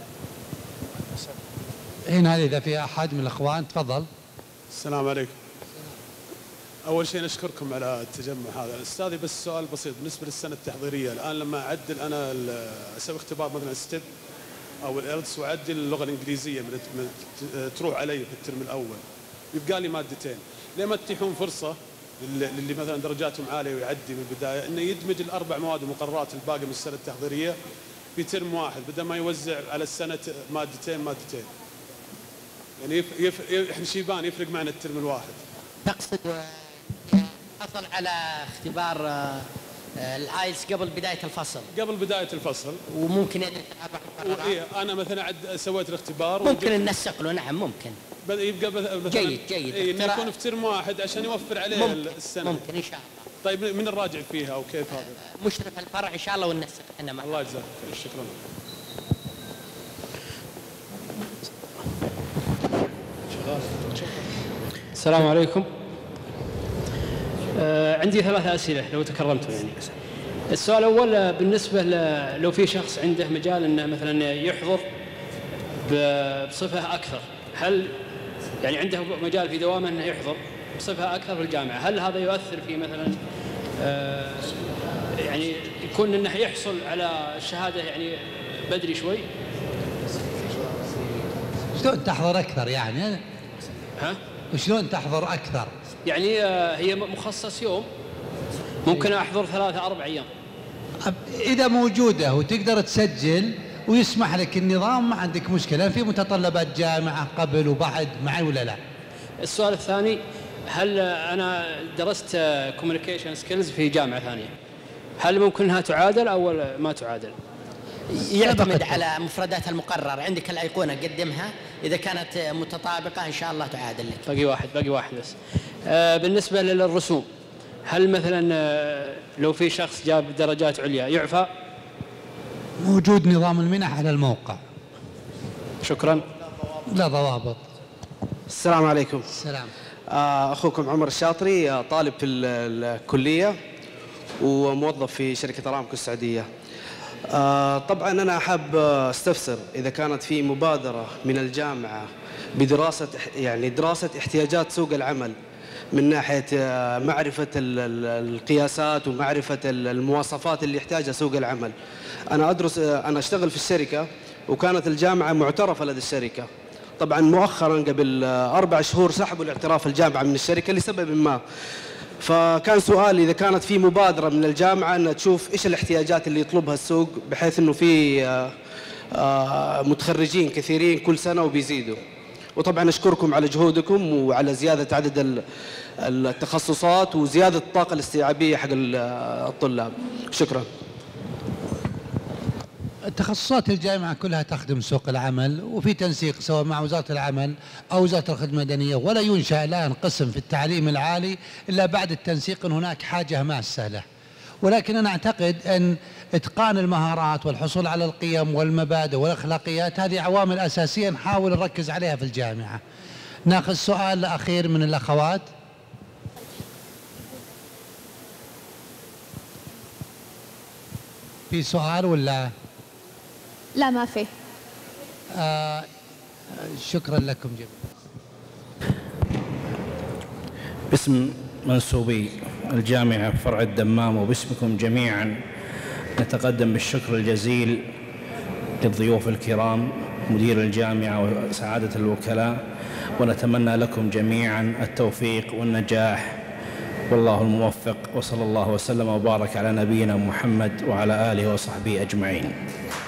هنا إذا في أحد من الأخوان تفضل. السلام عليكم. أول شيء نشكركم على التجمع هذا. أستاذي بس سؤال بسيط بالنسبة للسنة التحضيرية، الآن لما أعدل أنا أسوي اختبار مثلا ستيب أو الإلتس وأعدل اللغة الإنجليزية تروح علي في الترم الأول، يبقى لي مادتين، ليه ما تتيحون فرصة للي مثلا درجاتهم عالية ويعدي من البداية إنه يدمج الأربع مواد ومقررات الباقي من السنة التحضيرية في ترم واحد بدل ما يوزع على السنة مادتين. يعني إحنا شيبان يفرق معنا الترم الواحد. تقصد حصل على اختبار الايلتس قبل بدايه الفصل؟ قبل بدايه الفصل، وممكن يتابع إيه انا مثلا سويت الاختبار ممكن ننسق له. نعم ممكن. يبقى مثلا جيد إيه انه يكون في ترم واحد عشان يوفر عليه السنه. ممكن ان شاء الله. طيب من الراجع فيها او كيف هذا؟ مشرف الفرع ان شاء الله وننسق احنا معه. الله يجزاك خير. شكرا. السلام عليكم. عندي 3 أسئلة لو تكرمتوا يعني. السؤال الأول بالنسبة لو في شخص عنده مجال أنه مثلا يحضر بصفة أكثر، هل يعني عنده مجال في دوامه أنه يحضر بصفة أكثر في الجامعة، هل هذا يؤثر في مثلا يعني يكون أنه يحصل على الشهادة يعني بدري شوي؟ شلون تحضر أكثر يعني؟ ها؟ وشلون تحضر أكثر؟ يعني هي مخصص يوم، ممكن أحضر 3-4 أيام. إذا موجودة وتقدر تسجل ويسمح لك النظام ما عندك مشكلة، في متطلبات جامعة قبل وبعد معي ولا لا؟ السؤال الثاني، هل أنا درست كوميونيكيشن سكيلز في جامعة ثانية، هل ممكن أنها تعادل أو ما تعادل؟ يعتمد على مفردات المقرر. عندك الأيقونة قدمها، إذا كانت متطابقة إن شاء الله تعادل لك. باقي واحد بس. بالنسبة للرسوم، هل مثلا لو في شخص جاب درجات عليا يعفى؟ موجود نظام المنح على الموقع. شكرا. لا ضوابط. السلام عليكم. السلام. أخوكم عمر الشاطري، طالب في الكلية وموظف في شركة أرامكو السعودية. طبعا أنا أحب استفسر إذا كانت في مبادرة من الجامعة بدراسة دراسة احتياجات سوق العمل من ناحية معرفة القياسات ومعرفة المواصفات اللي يحتاجها سوق العمل. أنا أشتغل في الشركة، وكانت الجامعة معترفة لدى الشركة. طبعا مؤخرا قبل 4 شهور سحبوا الاعتراف الجامعة من الشركة لسبب ما. فكان سؤالي إذا كانت في مبادرة من الجامعة أن تشوف إيش الاحتياجات اللي يطلبها السوق، بحيث أنه في متخرجين كثيرين كل سنة وبيزيدوا. وطبعا أشكركم على جهودكم وعلى زيادة عدد التخصصات وزيادة الطاقة الاستيعابية حق الطلاب. شكرا. التخصصات الجامعة كلها تخدم سوق العمل، وفي تنسيق سواء مع وزارة العمل أو وزارة الخدمة المدنية، ولا ينشأ الآن قسم في التعليم العالي إلا بعد التنسيق أن هناك حاجة ماسة له. ولكن أنا أعتقد أن إتقان المهارات والحصول على القيم والمبادئ والأخلاقيات هذه عوامل أساسية نحاول نركز عليها في الجامعة. ناخذ سؤال أخير من الأخوات. في سؤال ولا؟ لا ما في. شكرا لكم جميعا. باسم منسوبي الجامعة فرع الدمام وباسمكم جميعا نتقدم بالشكر الجزيل للضيوف الكرام مدير الجامعة وسعادة الوكلاء، ونتمنى لكم جميعا التوفيق والنجاح والله الموفق، وصلى الله وسلم وبارك على نبينا محمد وعلى آله وصحبه أجمعين.